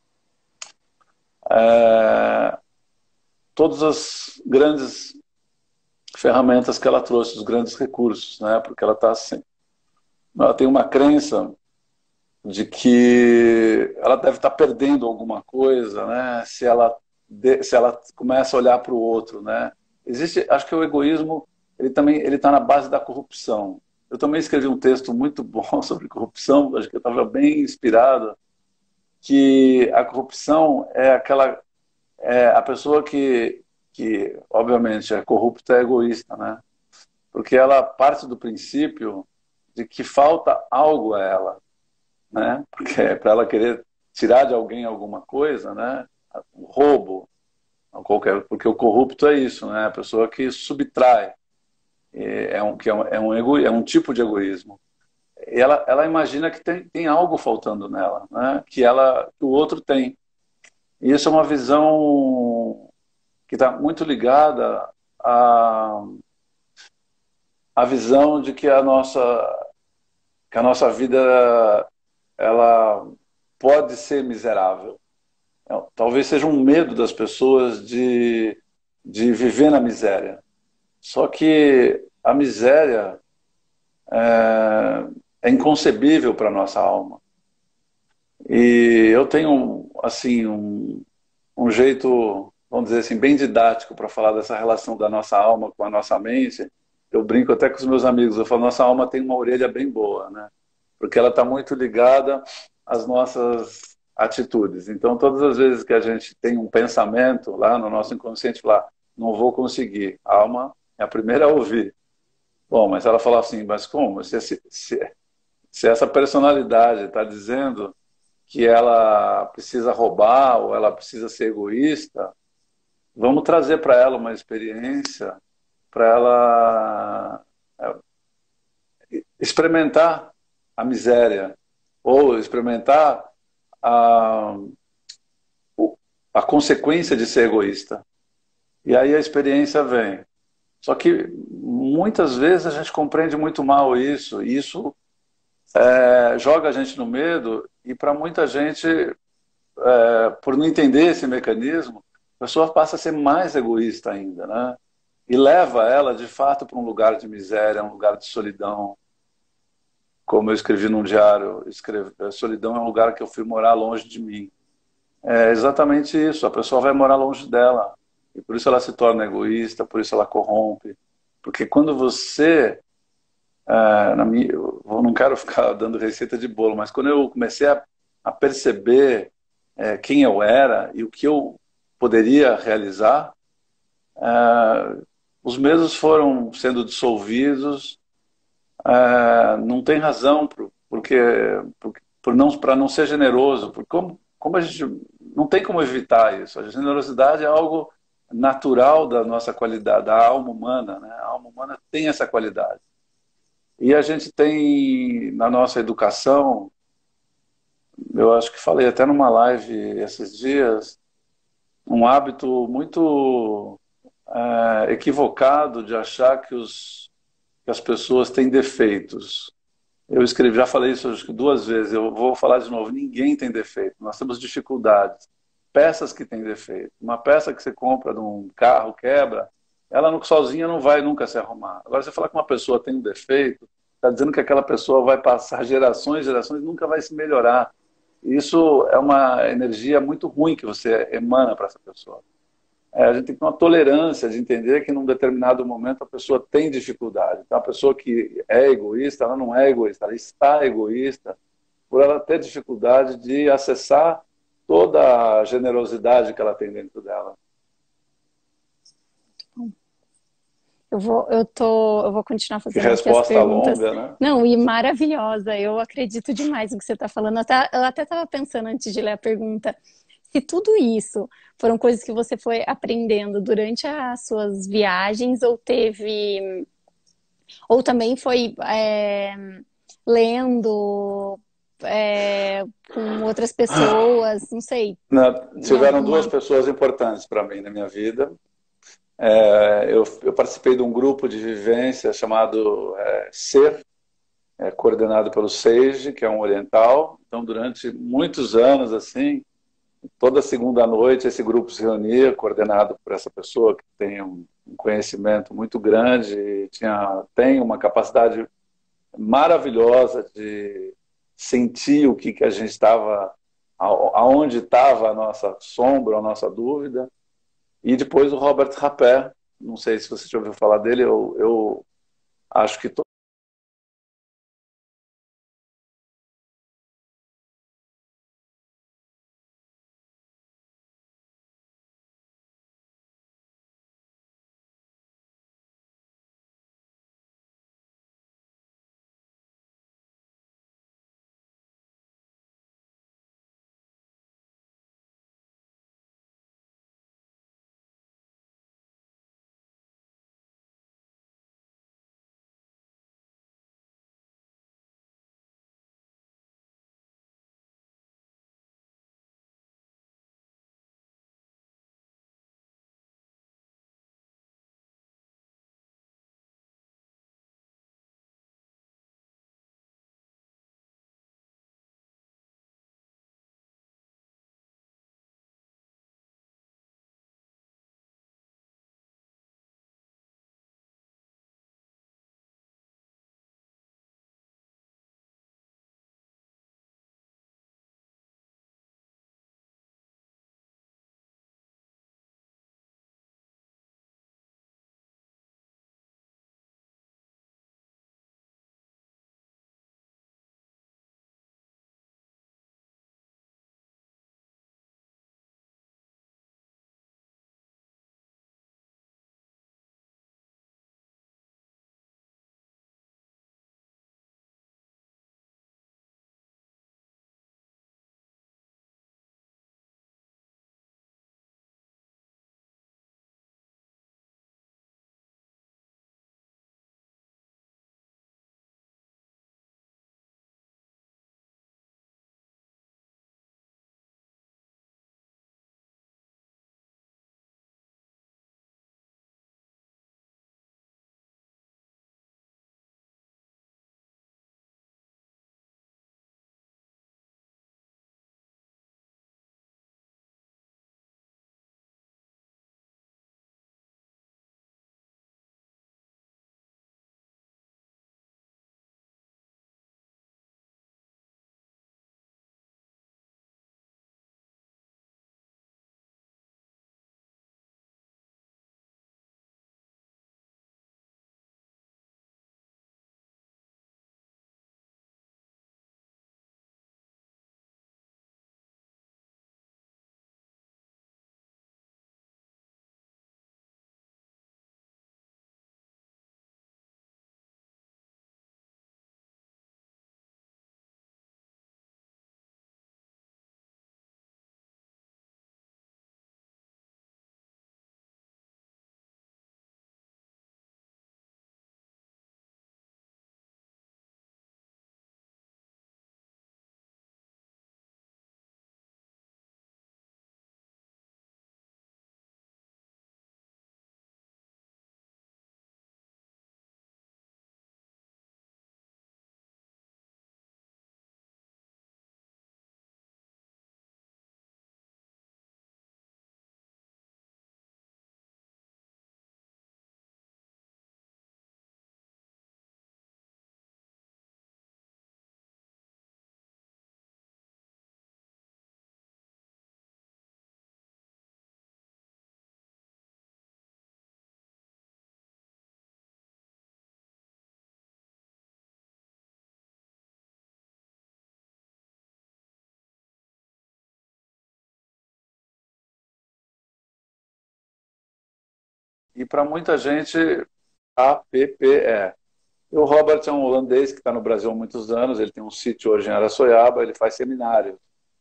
é, todas as grandes ferramentas que ela trouxe, os grandes recursos, né? Porque ela está assim. Ela tem uma crença de que ela deve estar perdendo alguma coisa, né? Se ela, de, se ela começa a olhar para o outro, né? Existe, acho que o egoísmo ele também ele está na base da corrupção. Eu também escrevi um texto muito bom sobre corrupção, acho que eu estava bem inspirado, que a corrupção é aquela é a pessoa que que obviamente é corrupta, é egoísta, né? Porque ela parte do princípio de que falta algo a ela, né? Porque é para ela querer tirar de alguém alguma coisa, né? Um roubo, qualquer, porque o corrupto é isso, né? A pessoa que subtrai, é um que é um, é um, ego, é um tipo de egoísmo. E ela, ela imagina que tem, tem algo faltando nela, né? Que ela, que o outro tem. E isso é uma visão que está muito ligada à, à visão de que a nossa que a nossa vida ela pode ser miserável. Talvez seja um medo das pessoas de, de viver na miséria. Só que a miséria é, é inconcebível para a nossa alma. E eu tenho assim um, um jeito, vamos dizer assim, bem didático para falar dessa relação da nossa alma com a nossa mente. Eu brinco até com os meus amigos, eu falo, nossa alma tem uma orelha bem boa, né? Porque ela está muito ligada às nossas atitudes. Então, todas as vezes que a gente tem um pensamento lá no nosso inconsciente, lá, não vou conseguir. A alma é a primeira a ouvir. Bom, mas ela fala assim, mas como? Se, se, se, se essa personalidade está dizendo que ela precisa roubar ou ela precisa ser egoísta, vamos trazer para ela uma experiência para ela experimentar a miséria ou experimentar a, a consequência de ser egoísta. E aí a experiência vem. Só que muitas vezes a gente compreende muito mal isso, e isso é, joga a gente no medo, e para muita gente, é, por não entender esse mecanismo, a pessoa passa a ser mais egoísta ainda, né? E leva ela, de fato, para um lugar de miséria, um lugar de solidão. Como eu escrevi num diário, escrevi, solidão é um lugar que eu fui morar longe de mim. É exatamente isso, a pessoa vai morar longe dela. E por isso ela se torna egoísta, por isso ela corrompe. Porque quando você... É, na minha, eu não quero ficar dando receita de bolo, mas quando eu comecei a, a perceber é, quem eu era e o que eu poderia realizar, é, os medos foram sendo dissolvidos. É, não tem razão por, porque, por, por não, para não ser generoso, porque como, como a gente não tem como evitar isso. A generosidade é algo natural da nossa qualidade, da alma humana, né? A alma humana tem essa qualidade. E a gente tem na nossa educação, eu acho que falei até numa live esses dias, um hábito muito é, equivocado de achar que, os, que as pessoas têm defeitos. Eu escrevi, já falei isso acho que duas vezes, eu vou falar de novo, ninguém tem defeito, nós temos dificuldades. Peças que têm defeito. Uma peça que você compra de um carro, quebra, ela não, sozinha não vai nunca se arrumar. Agora, você falar que uma pessoa tem um defeito, está dizendo que aquela pessoa vai passar gerações e gerações e nunca vai se melhorar. Isso é uma energia muito ruim que você emana para essa pessoa. É, a gente tem que ter uma tolerância de entender que num determinado momento a pessoa tem dificuldade. Então, a pessoa que é egoísta, ela não é egoísta, ela está egoísta por ela ter dificuldade de acessar toda a generosidade que ela tem dentro dela. Eu vou, eu tô, eu vou continuar Que fazendo aqui as resposta perguntas. longa, né? Não, e maravilhosa. Eu acredito demais no que você está falando. Eu até, eu até estava pensando antes de ler a pergunta, se tudo isso foram coisas que você foi aprendendo durante as suas viagens ou teve, ou também foi é, lendo é, com outras pessoas, não sei, Na, em tiveram duas alguma. pessoas importantes para mim na minha vida. É, eu, eu participei de um grupo de vivência chamado é, Ser, é, coordenado pelo Seiji, que é um oriental. Então, durante muitos anos, assim, toda segunda noite esse grupo se reunia, coordenado por essa pessoa que tem um, um conhecimento muito grande, tinha, tem uma capacidade maravilhosa de sentir o que, que a gente estava, aonde estava a nossa sombra, a nossa dúvida. E depois o Robert Rapé, não sei se você já ouviu falar dele, eu, eu acho que e para muita gente, A P P E. E o Robert é um holandês que está no Brasil há muitos anos, ele tem um sítio hoje em Araçoiaba, ele faz seminário.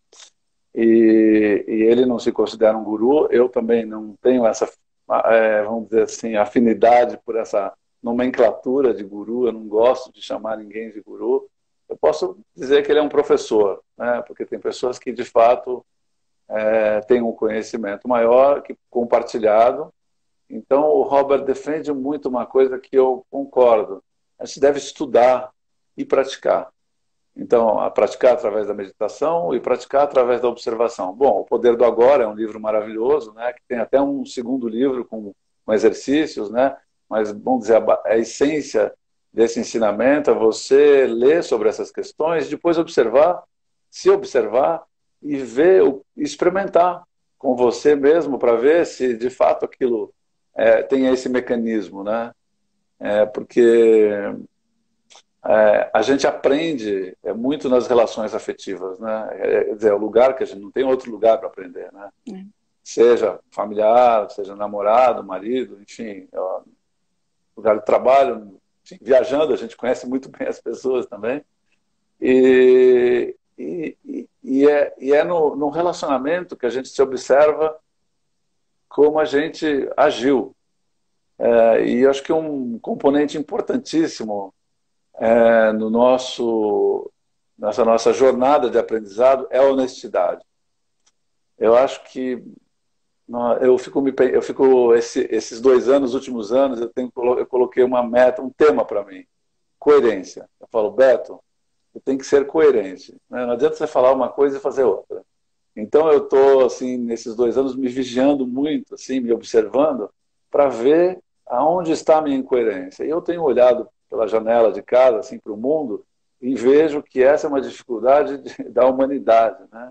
E, e ele não se considera um guru, eu também não tenho essa, é, vamos dizer assim, afinidade por essa nomenclatura de guru, eu não gosto de chamar ninguém de guru. Eu posso dizer que ele é um professor, né? Porque tem pessoas que, de fato, é, têm um conhecimento maior que compartilhado. Então, o Robert defende muito uma coisa que eu concordo. A gente deve estudar e praticar. Então, a praticar através da meditação e praticar através da observação. Bom, O Poder do Agora é um livro maravilhoso, né? Que tem até um segundo livro com, com exercícios, né? Mas, vamos dizer, a, a essência desse ensinamento é você ler sobre essas questões, depois observar, se observar e ver, experimentar com você mesmo para ver se de fato aquilo é, tem esse mecanismo, né? É, porque é, a gente aprende é, muito nas relações afetivas, né? É, quer dizer, é o lugar que a gente não tem outro lugar para aprender, né? É. Seja familiar, seja namorado, marido, enfim, ó, lugar de trabalho, enfim, viajando, a gente conhece muito bem as pessoas também. E, e, e é, e é no, no relacionamento que a gente se observa como a gente agiu. É, e acho que um componente importantíssimo é, no nosso, nessa nossa jornada de aprendizado é a honestidade. Eu acho que eu fico, eu fico esse, esses dois anos, últimos anos, eu, tenho, eu coloquei uma meta, um tema para mim, coerência. Eu falo, Beto, eu tenho que ser coerente, né? Não adianta você falar uma coisa e fazer outra. Então eu estou, assim, nesses dois anos, me vigiando muito, assim, me observando, para ver aonde está a minha incoerência. E eu tenho olhado pela janela de casa, assim, para o mundo, e vejo que essa é uma dificuldade de, da humanidade, né?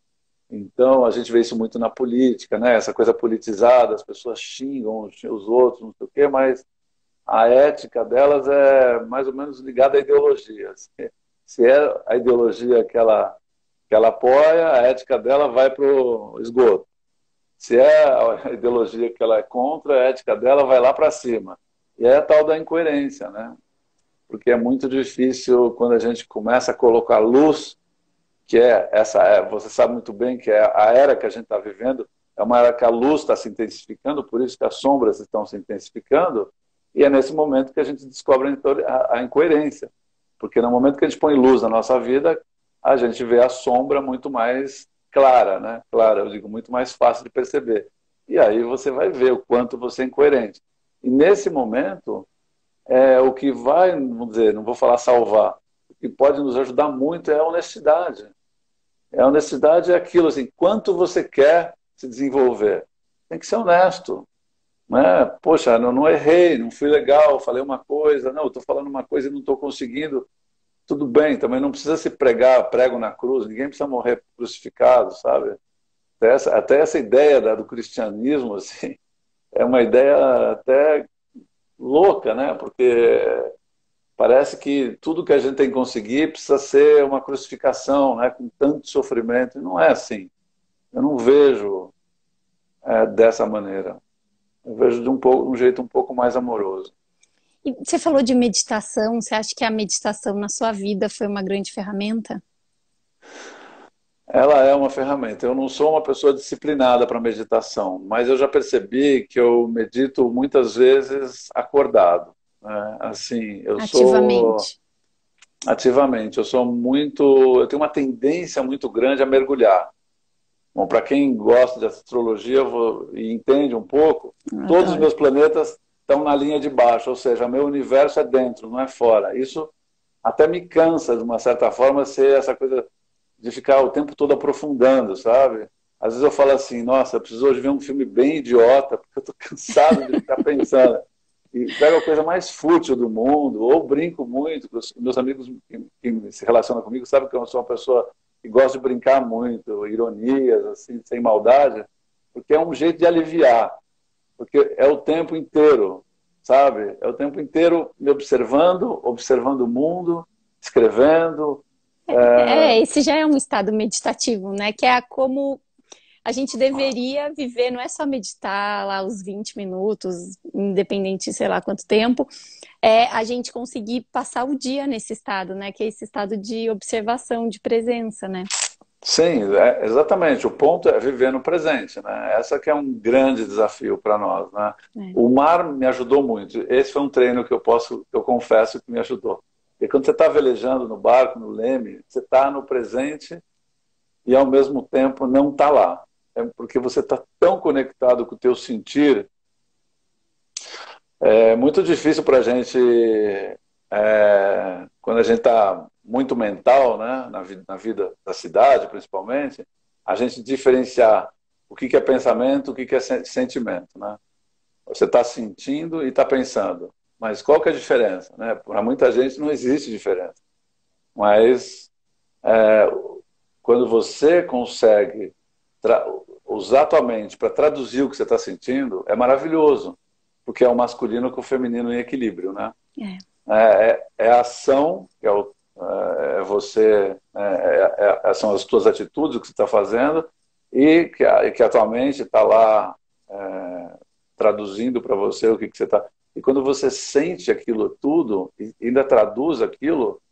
Então, a gente vê isso muito na política, né? Essa coisa politizada, as pessoas xingam os outros, não sei o quê, mas a ética delas é mais ou menos ligada à ideologia. Se é a ideologia que ela, que ela apoia, a ética dela vai para o esgoto. Se é a ideologia que ela é contra, a ética dela vai lá para cima. E é a tal da incoerência, né? Porque é muito difícil quando a gente começa a colocar luz, que é essa, você sabe muito bem que é a era que a gente está vivendo, é uma era que a luz está se intensificando, por isso que as sombras estão se intensificando, e é nesse momento que a gente descobre a incoerência. Porque no momento que a gente põe luz na nossa vida, a gente vê a sombra muito mais clara, né? Clara, eu digo, muito mais fácil de perceber. E aí você vai ver o quanto você é incoerente. E nesse momento, é, o que vai, vamos dizer, não vou falar salvar, o que pode nos ajudar muito é a honestidade. A honestidade é aquilo, assim, quanto você quer se desenvolver. Tem que ser honesto. Né? Poxa, não, não errei, não fui legal, falei uma coisa, não, estou falando uma coisa e não estou conseguindo. Tudo bem, também não precisa se pregar prego na cruz, ninguém precisa morrer crucificado, sabe? Até essa, até essa ideia da, do cristianismo, assim, é uma ideia até louca, né? Porque parece que tudo que a gente tem que conseguir precisa ser uma crucificação, né? Com tanto sofrimento. E não é assim. Eu não vejo é, dessa maneira. Eu vejo de um, pouco, um jeito um pouco mais amoroso. E você falou de meditação. Você acha que a meditação na sua vida foi uma grande ferramenta? Ela é uma ferramenta. Eu não sou uma pessoa disciplinada para meditação, mas eu já percebi que eu medito muitas vezes acordado. Né? Assim, eu ativamente. sou ativamente. Eu sou muito, eu tenho uma tendência muito grande a mergulhar. Bom, para quem gosta de astrologia vou, e entende um pouco, ah, todos tá. os meus planetas estão na linha de baixo, ou seja, meu universo é dentro, não é fora. Isso até me cansa, de uma certa forma, ser essa coisa de ficar o tempo todo aprofundando, sabe? Às vezes eu falo assim, nossa, eu preciso hoje ver um filme bem idiota, porque eu estou cansado de ficar pensando. E pego a coisa mais fútil do mundo, ou brinco muito, meus amigos que se relacionam comigo sabem que eu sou uma pessoa que gosta de brincar muito, ironias, assim, sem maldade, porque é um jeito de aliviar, porque é o tempo inteiro, sabe? É o tempo inteiro me observando, observando o mundo, escrevendo. É, é, esse já é um estado meditativo, né? Que é como a gente deveria viver, não é só meditar lá os vinte minutos, independente, sei lá quanto tempo, é a gente conseguir passar o dia nesse estado, né? Que é esse estado de observação, de presença, né? Sim, é, exatamente. O ponto é viver no presente, né? Essa que é um grande desafio para nós, né? É. O mar me ajudou muito. Esse foi um treino que eu posso, eu confesso que me ajudou. E quando você está velejando no barco, no leme, você está no presente e ao mesmo tempo não está lá. É porque você está tão conectado com o teu sentir. É muito difícil para a gente, é, quando a gente está muito mental, né, na, vida, na vida da cidade, principalmente, a gente diferenciar o que, que é pensamento, o que, que é sentimento. Né? Você está sentindo e está pensando. Mas qual que é a diferença? Né? Para muita gente não existe diferença. Mas é, quando você consegue usar a tua mente para traduzir o que você está sentindo, é maravilhoso. Porque é o masculino com o feminino em equilíbrio, né? É, é, é a ação, que é, o, é você, é, é, são as tuas atitudes, o que você está fazendo, e que a, e que a tua mente está lá é, traduzindo para você o que, que você está... E quando você sente aquilo tudo, e ainda traduz aquilo,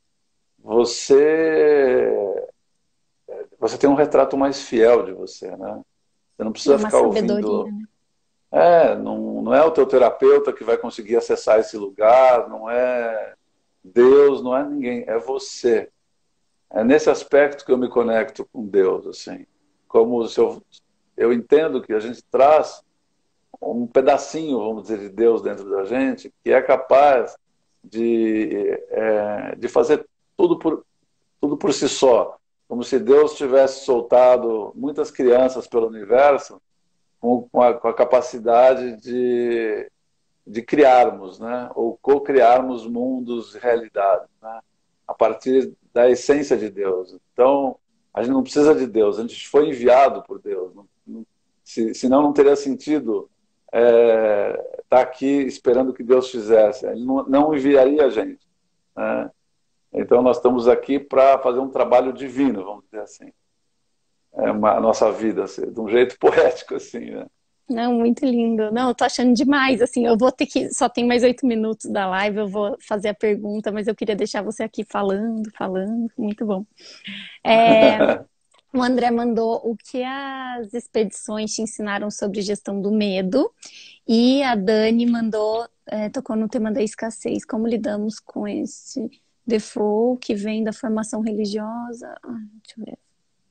você, você tem um retrato mais fiel de você, né? Você não precisa É uma ficar sabedoria, ouvindo... né? É, não, não é o teu terapeuta que vai conseguir acessar esse lugar, não é Deus, não é ninguém, é você. É nesse aspecto que eu me conecto com Deus, assim. Como se eu, eu entendo que a gente traz um pedacinho, vamos dizer, de Deus dentro da gente, que é capaz de, é, de fazer tudo por, tudo por si só. Como se Deus tivesse soltado muitas crianças pelo universo, com a, com a capacidade de, de criarmos, né? Ou co-criarmos mundos e realidades, né? A partir da essência de Deus. Então, a gente não precisa de Deus, a gente foi enviado por Deus. Não, não, se, senão não teria sentido é, estar aqui esperando que Deus fizesse. Ele não, não enviaria a gente. Né? Então, nós estamos aqui para fazer um trabalho divino, vamos dizer assim. É uma, a nossa vida, assim, de um jeito poético, assim, né? Não, muito lindo. Não, eu tô achando demais, assim, eu vou ter que, só tem mais oito minutos da live, eu vou fazer a pergunta, mas eu queria deixar você aqui falando, falando, muito bom. É, o André mandou o que as expedições te ensinaram sobre gestão do medo, e a Dani mandou, é, tocou no tema da escassez, como lidamos com esse default que vem da formação religiosa. Ah, deixa eu ver.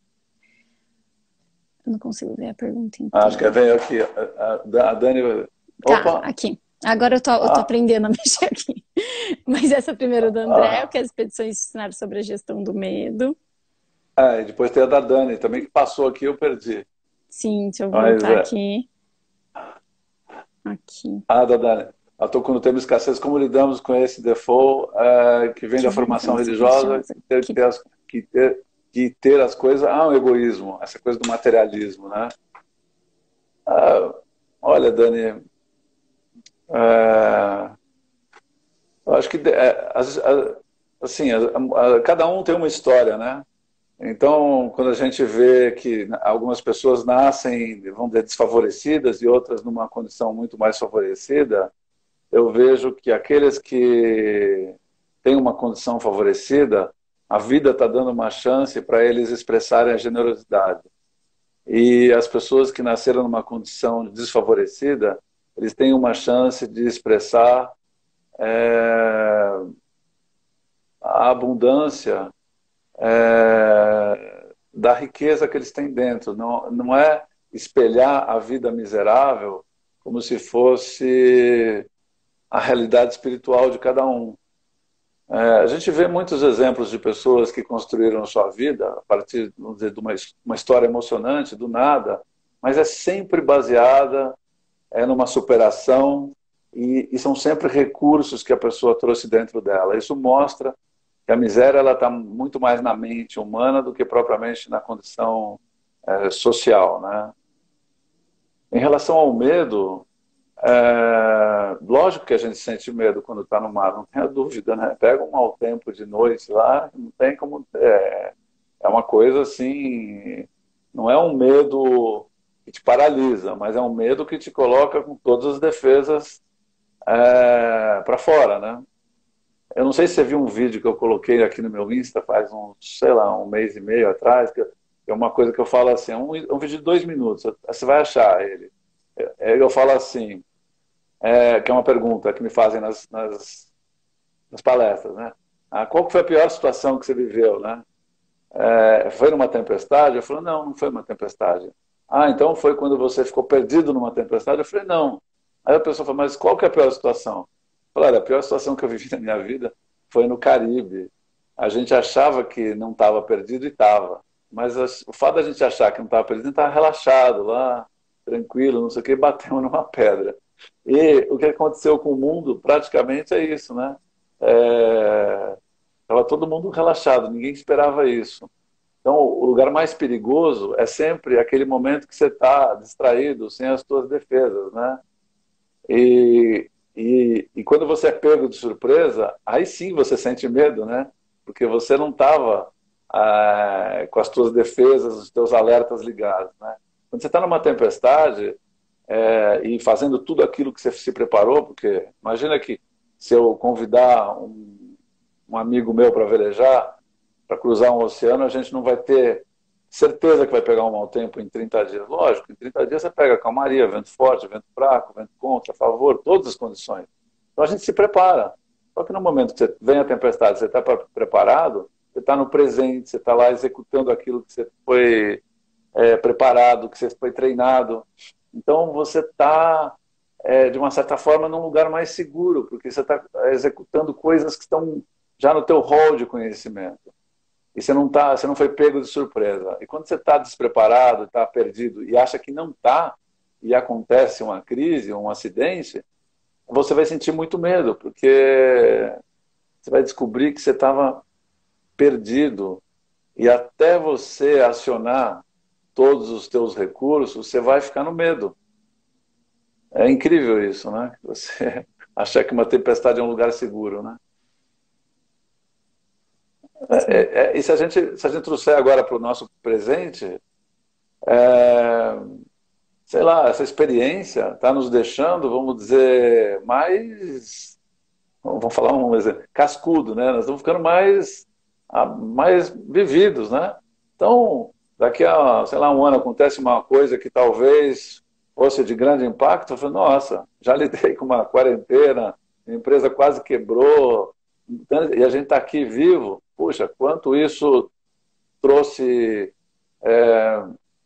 Eu não consigo ver a pergunta inteira. Acho que veio aqui. A, a Dani. Tá, Opa! aqui. Agora eu tô, eu tô Ah. aprendendo a mexer aqui. Mas essa primeira do André, ah. o que as expedições ensinaram sobre a gestão do medo. É, e depois tem a da Dani também, que passou aqui, eu perdi. Sim, deixa eu voltar é. aqui. Aqui. Ah, da Dani. Eu tô no tema escassez, como lidamos com esse default é, que vem que da formação religiosa, religiosa, que ter, que... Ter as, que ter que ter as coisas, ah, o egoísmo, essa coisa do materialismo, né? Ah, olha, Dani, é, eu acho que é, assim, cada um tem uma história, né? Então, quando a gente vê que algumas pessoas nascem, vamos dizer, desfavorecidas e outras numa condição muito mais favorecida, eu vejo que aqueles que têm uma condição favorecida, a vida está dando uma chance para eles expressarem a generosidade. E as pessoas que nasceram numa condição desfavorecida, eles têm uma chance de expressar é, a abundância é, da riqueza que eles têm dentro. Não, não é espelhar a vida miserável como se fosse a realidade espiritual de cada um. É, a gente vê muitos exemplos de pessoas que construíram sua vida a partir, vamos dizer, de uma, uma história emocionante, do nada, mas é sempre baseada é, numa superação e, e são sempre recursos que a pessoa trouxe dentro dela. Isso mostra que a miséria está muito mais na mente humana do que propriamente na condição é, social, né? Em relação ao medo, é, lógico que a gente sente medo quando está no mar, não tenha dúvida, né? Pega um mau tempo de noite lá, não tem como... É, é uma coisa assim... não é um medo que te paralisa, mas é um medo que te coloca com todas as defesas é, para fora, né? Eu não sei se você viu um vídeo que eu coloquei aqui no meu Insta faz um, sei lá, um mês e meio atrás, que é uma coisa que eu falo assim, é um, um vídeo de dois minutos, você vai achar ele. Eu falo assim, é, que é uma pergunta que me fazem nas, nas, nas palestras, né? Ah, qual que foi a pior situação que você viveu, né? É, foi numa tempestade? Eu falo, não, não foi uma tempestade. Ah, então foi quando você ficou perdido numa tempestade? Eu falei, não. Aí a pessoa falou, mas qual que é a pior situação? Eu falei, olha, a pior situação que eu vivi na minha vida foi no Caribe. A gente achava que não estava perdido e estava. Mas o fato da gente achar que não estava perdido, estava relaxado lá, tranquilo, não sei o que, bateu numa pedra. E o que aconteceu com o mundo, praticamente, é isso, né? É... Estava todo mundo relaxado, ninguém esperava isso. Então, o lugar mais perigoso é sempre aquele momento que você está distraído, sem as suas defesas, né? E, e, e quando você é pego de surpresa, aí sim você sente medo, né? Porque você não estava ah, com as suas defesas, os seus alertas ligados, né? Quando você está numa tempestade é, e fazendo tudo aquilo que você se preparou, porque imagina que se eu convidar um um amigo meu para velejar, para cruzar um oceano, a gente não vai ter certeza que vai pegar um mau tempo em trinta dias. Lógico, em trinta dias você pega calmaria, vento forte, vento fraco, vento contra, a favor, todas as condições. Então a gente se prepara. Só que no momento que você vem a tempestade, você está preparado, você está no presente, você está lá executando aquilo que você foi é, preparado, que você foi treinado. Então você está, é, de uma certa forma, num lugar mais seguro, porque você está executando coisas que estão já no teu rol de conhecimento. E você não, tá, você não foi pego de surpresa. E quando você está despreparado, está perdido e acha que não está, e acontece uma crise, um acidente, você vai sentir muito medo, porque você vai descobrir que você estava perdido. E até você acionar todos os teus recursos, você vai ficar no medo. É incrível isso, né? Você achar que uma tempestade é um lugar seguro, né? É, é, e se a, gente, se a gente trouxer agora para o nosso presente, é, sei lá, essa experiência está nos deixando, vamos dizer, mais, vamos falar um exemplo, cascudo, né? Nós estamos ficando mais, mais vividos, né? Então, daqui a, sei lá, um ano acontece uma coisa que talvez fosse de grande impacto, eu falo, nossa, já lidei com uma quarentena, a empresa quase quebrou, e a gente está aqui vivo. Puxa, quanto isso trouxe é,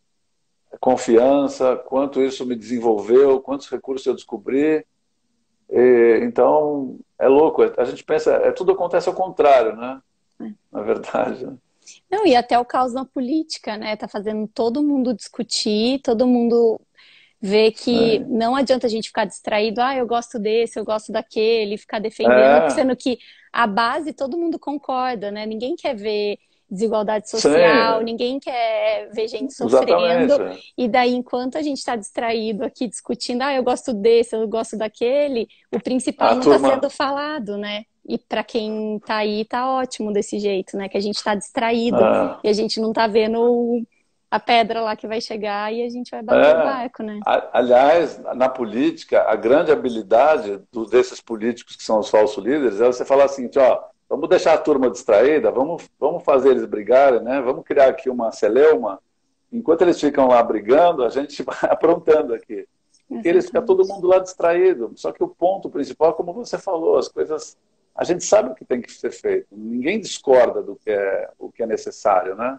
confiança, quanto isso me desenvolveu, quantos recursos eu descobri. E, então, é louco. A gente pensa, é, tudo acontece ao contrário, né? Na verdade. Não, e até o caos na política, né? Tá fazendo todo mundo discutir, todo mundo ver que É. não adianta a gente ficar distraído, ah, eu gosto desse, eu gosto daquele, ficar defendendo, É, sendo que a base todo mundo concorda, né? Ninguém quer ver desigualdade social, sim, ninguém quer ver gente sofrendo, exatamente. e daí enquanto a gente está distraído aqui discutindo, ah, eu gosto desse, eu gosto daquele, o principal A não está turma, sendo falado, né? E para quem tá aí, tá ótimo desse jeito, né? Que a gente está distraído ah, e a gente não tá vendo a pedra lá que vai chegar e a gente vai bater o é, barco, né? a- aliás, na política, a grande habilidade do- desses políticos que são os falsos líderes é você falar assim, ó, vamos deixar a turma distraída, vamos, vamos fazer eles brigarem, né? Vamos criar aqui uma celeuma. Enquanto eles ficam lá brigando, a gente vai aprontando aqui. Porque eles ficam todo Exatamente. mundo lá distraído. Só que o ponto principal, como você falou, as coisas, a gente sabe o que tem que ser feito. Ninguém discorda do que é, o que é necessário, né?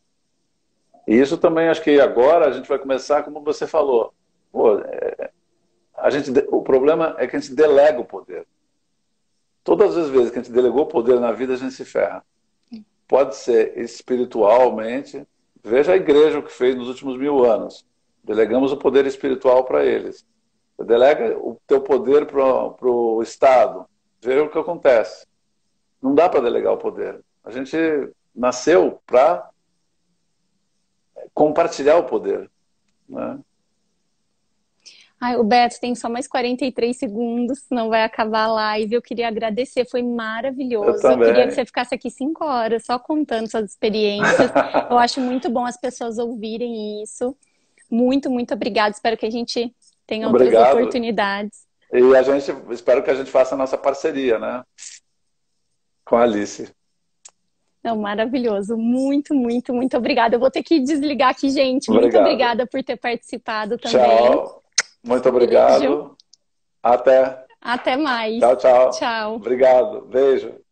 E isso também acho que agora a gente vai começar, como você falou. Pô, é, a gente, o problema é que a gente delega o poder. Todas as vezes que a gente delegou o poder na vida, a gente se ferra. Pode ser espiritualmente. Veja a igreja o que fez nos últimos mil anos. Delegamos o poder espiritual para eles. Você delega o teu poder para o Estado. Veja o que acontece. Não dá para delegar o poder. A gente nasceu para compartilhar o poder, né? Ai, o Beto tem só mais quarenta e três segundos, senão vai acabar a live. Eu queria agradecer, foi Eu maravilhoso. Eu queria que também. você ficasse aqui cinco horas só contando suas experiências. Eu acho muito bom as pessoas ouvirem isso. Muito, muito obrigada. Espero que a gente tenha outras Obrigado. oportunidades. E a gente, espero que a gente faça a nossa parceria, né? Com a Alice. Não, maravilhoso. Muito, muito, muito obrigada. Eu vou ter que desligar aqui, gente. Muito Obrigado. obrigada por ter participado também. Tchau. Muito Beijo. obrigado. Até. Até mais. Tchau, tchau. Tchau. Obrigado. Beijo.